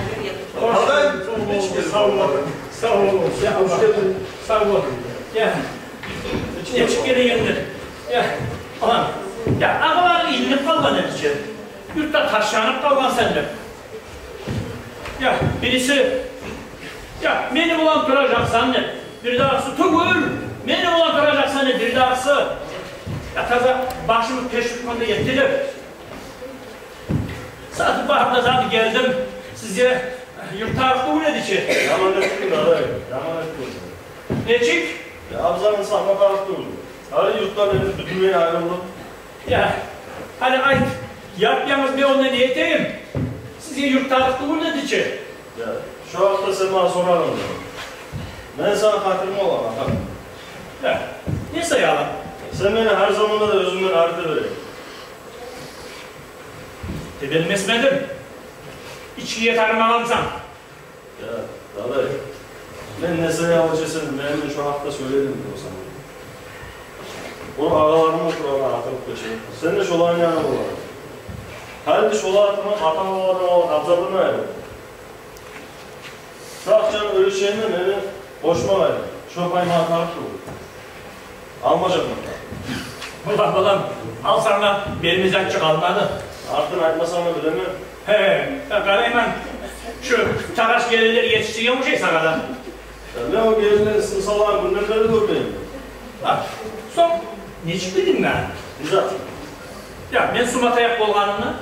Sağ olun. Sağ olun. Ya Allah. Sağ olun. Ya. Ne çık geri yendir. Ya. Aman. Ya ağalar ilinip kalman edici. Yurtta taşlanıp kalman sende. Ya birisi. Ya beni ulan duracaksan ne? Bir dahası Tugul. Beni ulan duracaksan ne? Bir dahası. Ya taza başımı peşvikmanda yettiler. Saat baharda zaten geldim. Size yurtta kabul edici. Yaman ettin aday. Yaman ettin. Ne çık? Ya abzanın sahne tarafta oldu. Hadi yurtlar henüz bütünlüğe ayrıldı. Ya hadi ay yapacağımız bir onunla niyeteyim. Size yurtta kabul edici. Ya şu hafta sen bana sorarım. Ben sana hatırımı olan atam. Ya ne sayalım? Sen beni her zaman da özümden harita vereyim. E benim esmedim. İçkiye tarımalamsam. Ya daday. Ben ne sayı alacaksın, benim de şu hafta söyledim o zaman. Onu ağalarımla kurana atılıp geçeyim. Sen de şolan yana bulalım. Halde şola atımın atam olanı abzadını verin. Şu akşam öyle şeyini beni boşma verin. Şu payını atarıp durur. Almayacak mı? Ulan balam al sana belimizden çıkalmadı. Artık aytmasam da bilemiyorum. He, hemen şu taraş gelirleri yetiştiriyor mu şey sana da? Ya ne o gelinleri ısınsalar bunları da görmeyeyim. Bak, son ne çıktın ben? Güzel. Ya ben Sumata'ya bolğanımla.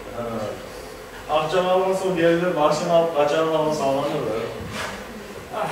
Akşam alması o gelinleri başını alıp kaçanın alması sağlanır böyle. Ah.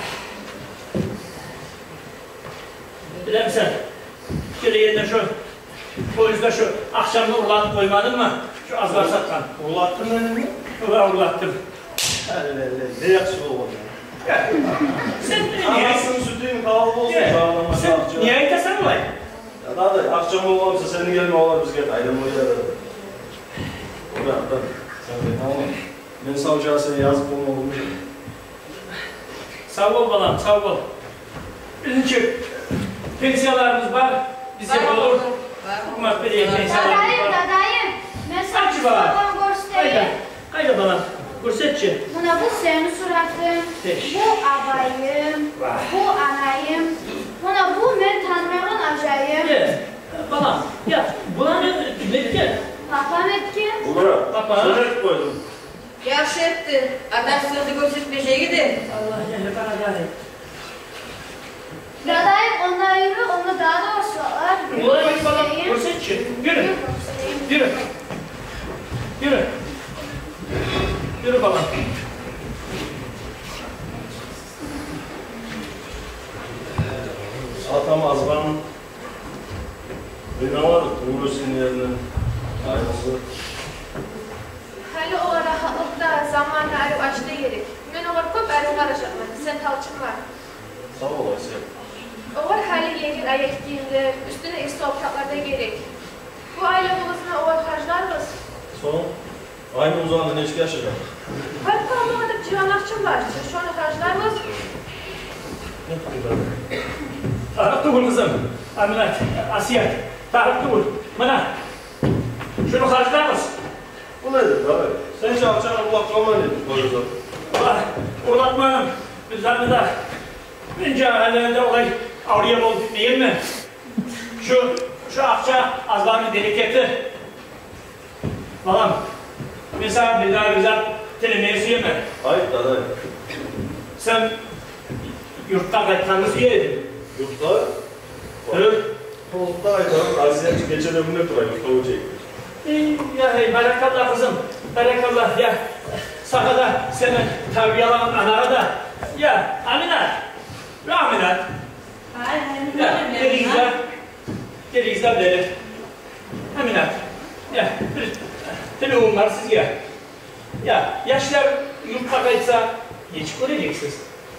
Bilir misin? Bir yerine şu polisde şu akşamda urlatıp koymadın mı? Şu azlar satkan. Urlattın beni mi? Ulan urlattım. Hele hele ne yakışı olmadı ya. Ya, sen niye? Anasının sütüyüm kalabalık olsun. Ya, Çağırma sen kalkacağım. niye ayıtasın olay? Ya daha da akşam olmamışsa senin gelme oğlar biz gel. Aydın buraya da. Oraya da. Sen de tamam. Ben savcıya seni yazıp olmalı mı? Sağ ol balam, sağ ol. Birinci pensiyalarımız var, bize olur. Hukumat bir yeni pensiyalarımız Dadayım var. dadayım. Ben sana Açı bana. babam Haydi, göstereyim. haydi balam. Kursetçi. Buna bu senin suratın. Beş. Bu abayım. Vay. Bu anayım. Buna bu ben tanımağın acayım. Gel, balam. Ya, buna ne etken? Papam etkin. Bura. Baba. Sönet koydum. Yaxşı etti. Adaş sözü göstermeye gidin. Allah ya, bana gari. Dadayım ondan yürü, onu daha doğrusu var. Ulan bak balam, kursetçi. Yürü, yürü. Yürü. Yürü balam. Atam azban. Oynamadık. Uğurlusun yerine. Aynısı. Hali o rahatlıkta zamanla arı açtı yerik. Ben olar köp arı karışamam. Sen talçınma. Sağ ol Aysel. Olar hali yengil ayak giyimdir. Üstüne irsi opraklarda gerek. Bu aile babasına olar harcarmız. Son. Aynı uzağında ne çıkıyor yaşayacak? Hadi kalmadık civanakçım var. Şu an harcarmız. Tarık Tuğul kızım. Aminat, Asiyet. Tarık Tuğul. Bana. Şunu harcar mısın? Bu nedir abi? Sen hiç akşam kulaklarına ne koyuyorsun? Allah, urlatmam. Bizden de bence halinde olay avruya bol değil mi? Şu, şu akça azlarını deliketi. Balam, mesela bir daha güzel telemevsiye mi? Hayır daday. Sen yurtta kayıtlarınızı yedin. Yurtta? Evet. Tolukta ayda Aziye geçen ömrüne durayım. Tolu çekmiş. Ya hey, barakallah kızım. Barakallah ya. Sana da senin terbiyalan anara da. Ya Aminat. Ve Aminat. Ya gelinizler. Gelinizler beri. Aminat. Ya bir telefonum var sizge. Ya yaşlar yurtta kaysa geç göreceksiniz.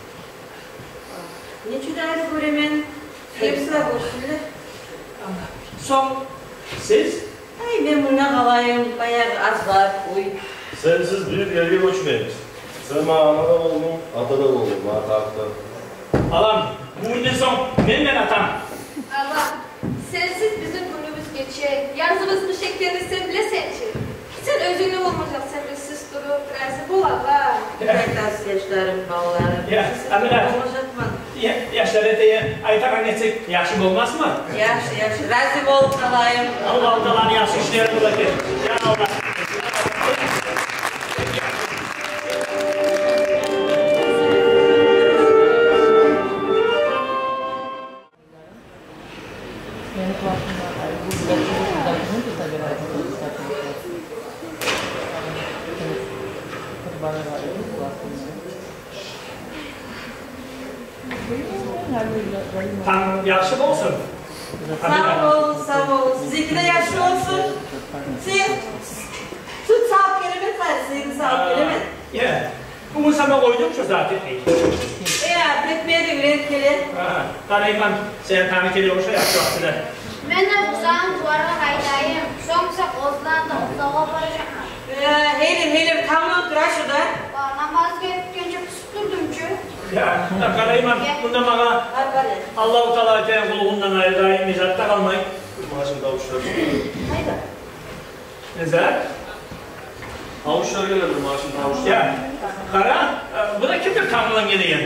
Neçe değerli göremen, hepsi var boşluğuyla. Son siz? Ay ben bundan alayım, bayağı az var, oy. Sensiz bir yerge göçmeyiz. Sen bana anadan oldun, atadan oldun, bana tahtta. Alam, bu ne son benden atam. Allah, sensiz bizim günümüz geçer. Yazımız bu şekilde sen bile seçir. Sen özünü olmayacak, sen de siz durup dersin. Bu Allah. Bektas yaşlarım, bağlarım. Ya, Amina. Olacak mı? Ya, yaşlar eteye aytak annesi yaşım olmaz mı? Yaxşı, yaxşı. Razı olup kalayım. Allah Allah'ın yaşlı işlerini bırakır. Ya Allah. Tam yaşlı olsun. Sağ ol, sağ ol. Sizinki de yaşlı olsun. Siz tut sağ kelime var, sizin sağ kelime. Ya, bu sana koydukça zaten değil. Ya, bitmeye de üretkeli. Ha, karayman sen tanıkeli olsa yaptı aslında. Ben de uzağın duvarına kaydayım. Sonuçta ozlandı, uzağa baracaklar. Heylim, heylim, tam otur ha şurada. Namaz gelince kısıp durdum ki. Ya, karayman bundan bana Allah-u Teala eten kuluğundan ayrı mizatta kalmayın. Maaşın tavuşlar. Hayda. Nezer? Tavuşlar gelir, maaşın tavuşlar. Ya, kara, bu da kimdir Tanrı'nın geleyen?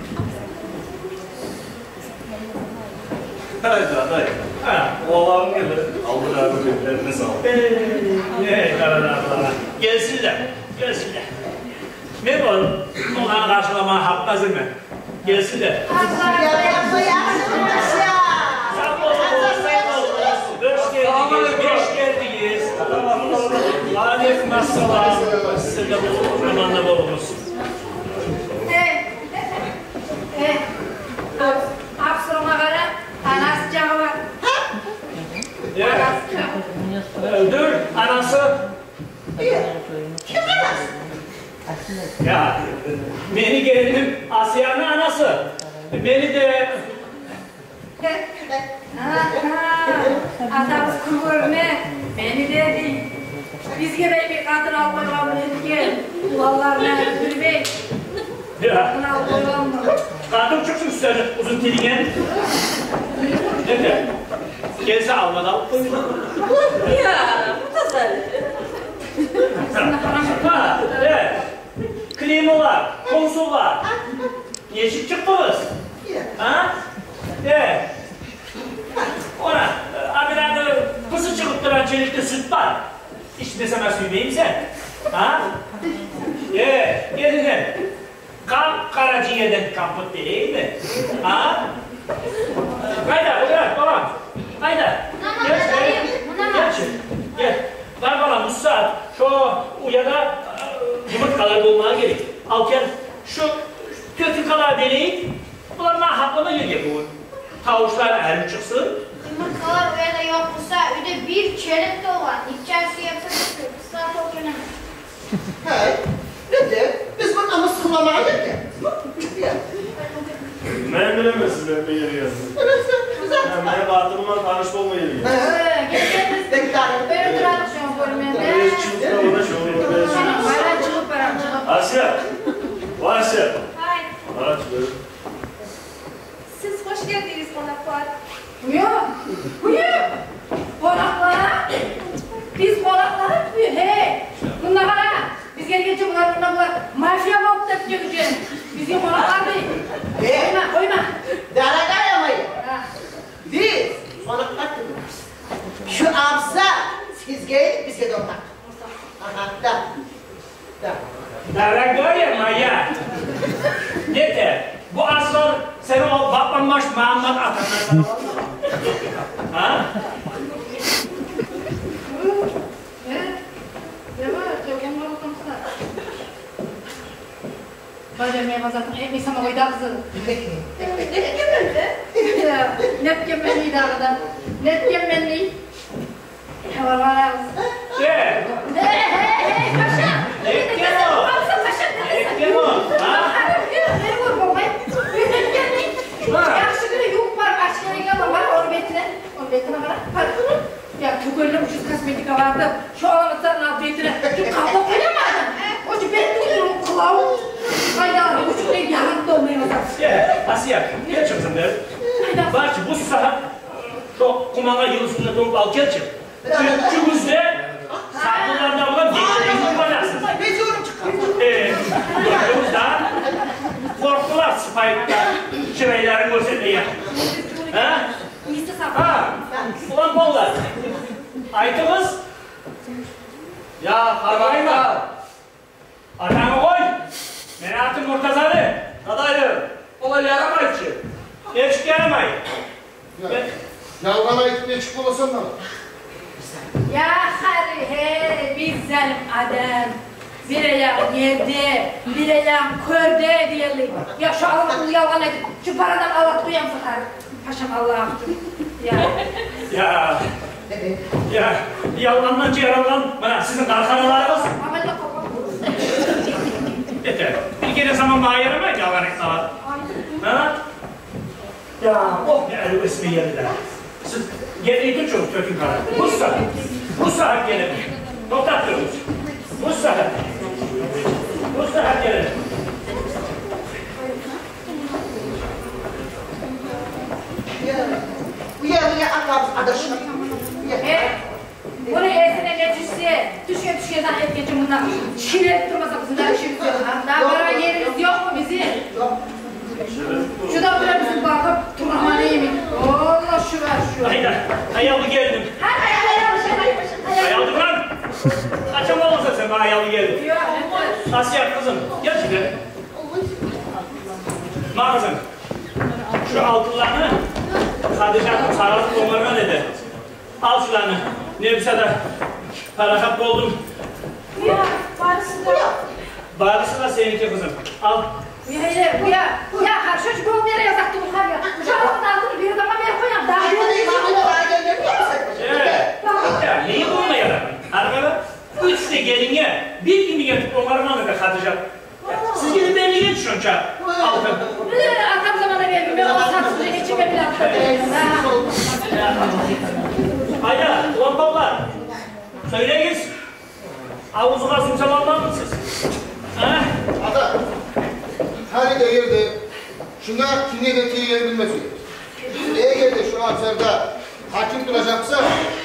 Hayda, hayda. Ha. Oğlan gelir, aldır abi eline sağlık. Ne karalar bana. Gelsinler, gelsinler. Ne var? Onları karşılamaya hakkazı mı? Gelsinler. Yapma yapma ya. Sağ olun, sağ olun. Hoş geldiniz, hoş geldiniz. Aleykümselam. Size de bu zamanla bol olsun. Hey, hey, Aksırma kara, anası cağı var. Ya, dur, anası. Ya, beni gelinim Asya'nın anası. Beni de... Atamız kıvırme, beni dedi. Biz gibi bir kadın al koyalım dedi. Vallahi ne bilmem. Ya, Kadın al koyalım. kadın çıksın üstüne uzun teligen. Ne de? Gelse almadan alıp koyalım. Ya, bu da sen. Ha, evet. Klimolar, konsollar. Niye çık çıktınız? Ha? Evet. Ona, abilerde kızı çıkıp duran çelikte süt var. Hiç deseme süymeyeyim sen. Ha? Evet, gelin. Kalk karaciğerden kaput değil mi? Ha? Hayda, otur, babam. Hayda. Gel, gel. Gel şimdi. Gel. Ver bana bu saat şu uyada yumurtkalar bulmaya gerek. Alken şu kötükalar deleyin. Bunlar bana hakkında yürüye bu. Tavuşlar erim çıksın. Yumurtalar öyle yoksa öyle bir çelik de olan. İçerisi yapsa kısa çok önemli. Hey, ne de? Biz bu namı sıkılamayız ki. Ben bilemezsin ben bir yere geldim. Ben benim batımla tanışma olma yeri geldim. Gel gel biz. Beklerim. Böyle duralım şu an görmende. Ben çıkıp da bana şu olur. Bayram çıkıp bayram çıkıp. Asya! O Asya! Hay, Aç böyle. siz hoş geldiniz konaklar. Buyur. Buyur. Konaklara. Biz konaklara buyur. Hey. Bunlar bana. Biz gel geçe bunlar bunlar bunlar. Mafya mı olup tepki edeceğim. Bizim konaklar değil. Koyma koyma. Dara dayamayın. Biz konaklar kılıyoruz. Şu abza siz gelin biz gelin ortak. Aha da. Da. Daragoya Maya. Ne de? Bu aslan seni o bakmamış Muhammed Atan'dan sana Ha? Bacım ben zaten en iyi sana oyda kızı. Net kemenliği dağıdan. Net kemenliği. Havalara kızı. Şey. Hey hey hey paşa. Net kemo. Net kemo. Ha? Ne vur babay? Net kemenliği. Yaxşı günü yok var başka yenge var. Onu betine. Onu betine var. Ya tükürlü ucuz kosmetika vardı. Şu anlatların alt betine. Şu kapı koyamadın. O şu betine kılavu. Hayda, bu çok iyi yanında olmayı olacak. Gel, Asiye, gel çıksın der. Bak bu saat çok kumana yılısında doğup al gel çık. Üçümüzde saklılardan olan geçtiğimiz banarsın. Beziyorum çıkar. Eee, dördümüzden korktular Spike'da şireylerin göstermeye. Ha? Ha? Ulan bollar. Aytımız. Ya harbayma. Adamı koy. Merat'ın Murtazalı. Adayım. Ona yaramayız ki. Hiç yaramay. Yalgana gitmeye çıkma olasın bana. Ya hadi he, biz zalim adam. Bir ayağım yerde, bir ayağım körde diyelim. Ya şu Allah'ını yalan edip, şu paradan Allah duyam sakar. Paşam Allah'ım. Ya. Ya. Ya. Yalandan yaralan bana sizin karkanalarınız. Aman da kapat. Yeter. Bir kere zaman bana yaramayın yalan etmeler. Ha? Ya oh ne el ismi yerinde. Siz geriye geçiyoruz Türk'ün kararı. Bu saat. Bu saat gelin. Nokta atıyoruz. Bu saat. Bu saat gelin. Uya uya atam adaşım. He. Bunu esine ne düşse, düşe düşe zahmet geçin bundan. Şiret durmasa kızlar işimiz yok. Daha bana yerimiz yok mu bizim? Yok. Şu da böyle bizim bakıp turhamana yemin. Allah şu var şu. Hayda. Hayalı geldim. Hadi hayal hayal Hayalı lan. Açam olmasa sen bana hayalı geldin. Yok. Asya kızım. Gel şimdi. Ma kızım. Şu altınlarını Hadice'nin sarılıp onlarına dedi. Al şularını. Nefisa'da para kap oldum. Ya barısı da. Bağlısı da seninki kızım. Al. Ya hele ya ya her çocuk ol nereye yazaktı bu kar ya. Şu altın altını bir adama ver koyam. Daha iyi Evet. Ya neyi bulma ya da? Arkada üç de gelinge bir gibi getirip onlarına da Hadice. Siz gidin belli geçin şunca. Altın. Atam zamana verdim. Ben o satsızı içime bile attım. Hayda, ulan toplar. Söyleyiniz. Avuzuna sümsemanlar mısınız? Ha? Ata, her yerde şuna kimliğe de teyir bilmesi. Eğer de şu asırda hakim duracaksa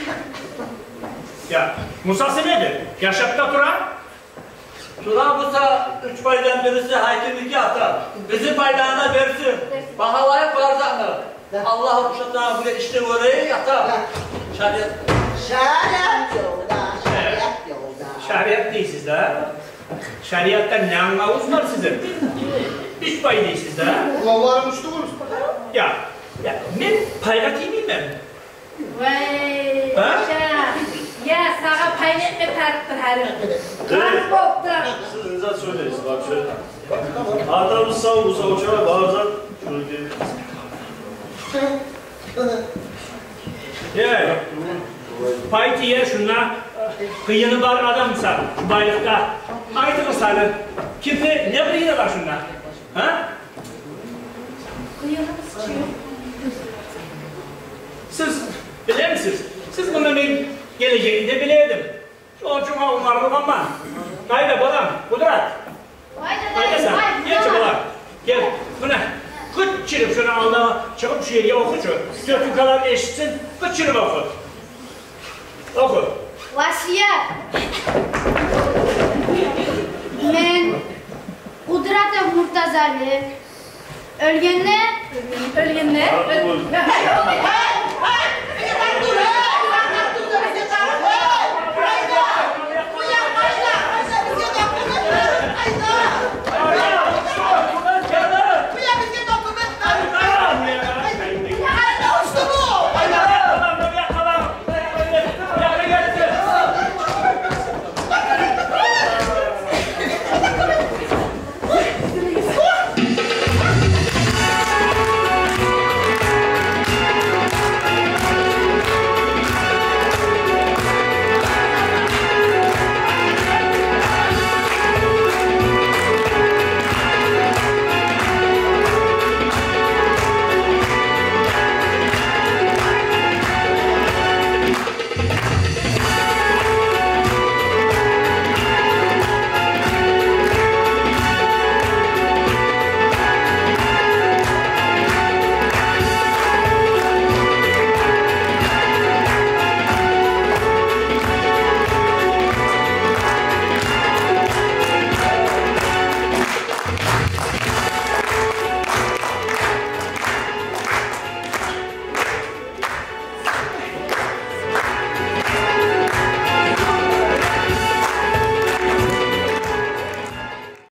Ya, Musa nedir? Yaşakta duran? Turan Musa üç paydan birisi hakimlik atar. Bizim paydana versin. Bahalayıp barzaklar. Allah uşatına bile işte oraya yatar. Şariat. Şariat yolda, şariat yolda. Şariat değilsiniz de. Şariattan ne anlavuz var sizin? Üç pay değilsiniz de. kulağlarım uçtu vurur. Ya, ya ben paygat iyi miyim ben? Vay. Ha? Paşa. Ya sana payın etme tarıktır her gün. Tarık boktu. Siz imza söyleyin. Bak şöyle. Adamı sağ bu sağ uçağa bağıracak. Şöyle diyelim. Ya, pay diye şuna kıyını var adamsa şu baylıkta. Aynı kısalı. Kimse ne kıyını var şunda? Ha? Kıyını mı sıçıyor? Siz bilir misiniz? Siz bunu ben geleceğinde bilirdim. Şu çok umarım ama. Haydi balam, Kudret. Vay Haydi dede, sen, vay gel dede. balam. Gel, bu ne? Kıt çırıp şunu aldı, çıkıp şu yere oku şu. Dört kadar eşitsin, kıt çırıp oku. Oku. Vasiyet. Men Kudret Murtazalı ölgende Ölgen ne? Artık Öl- öldü. Ya, hayır, olmuyor.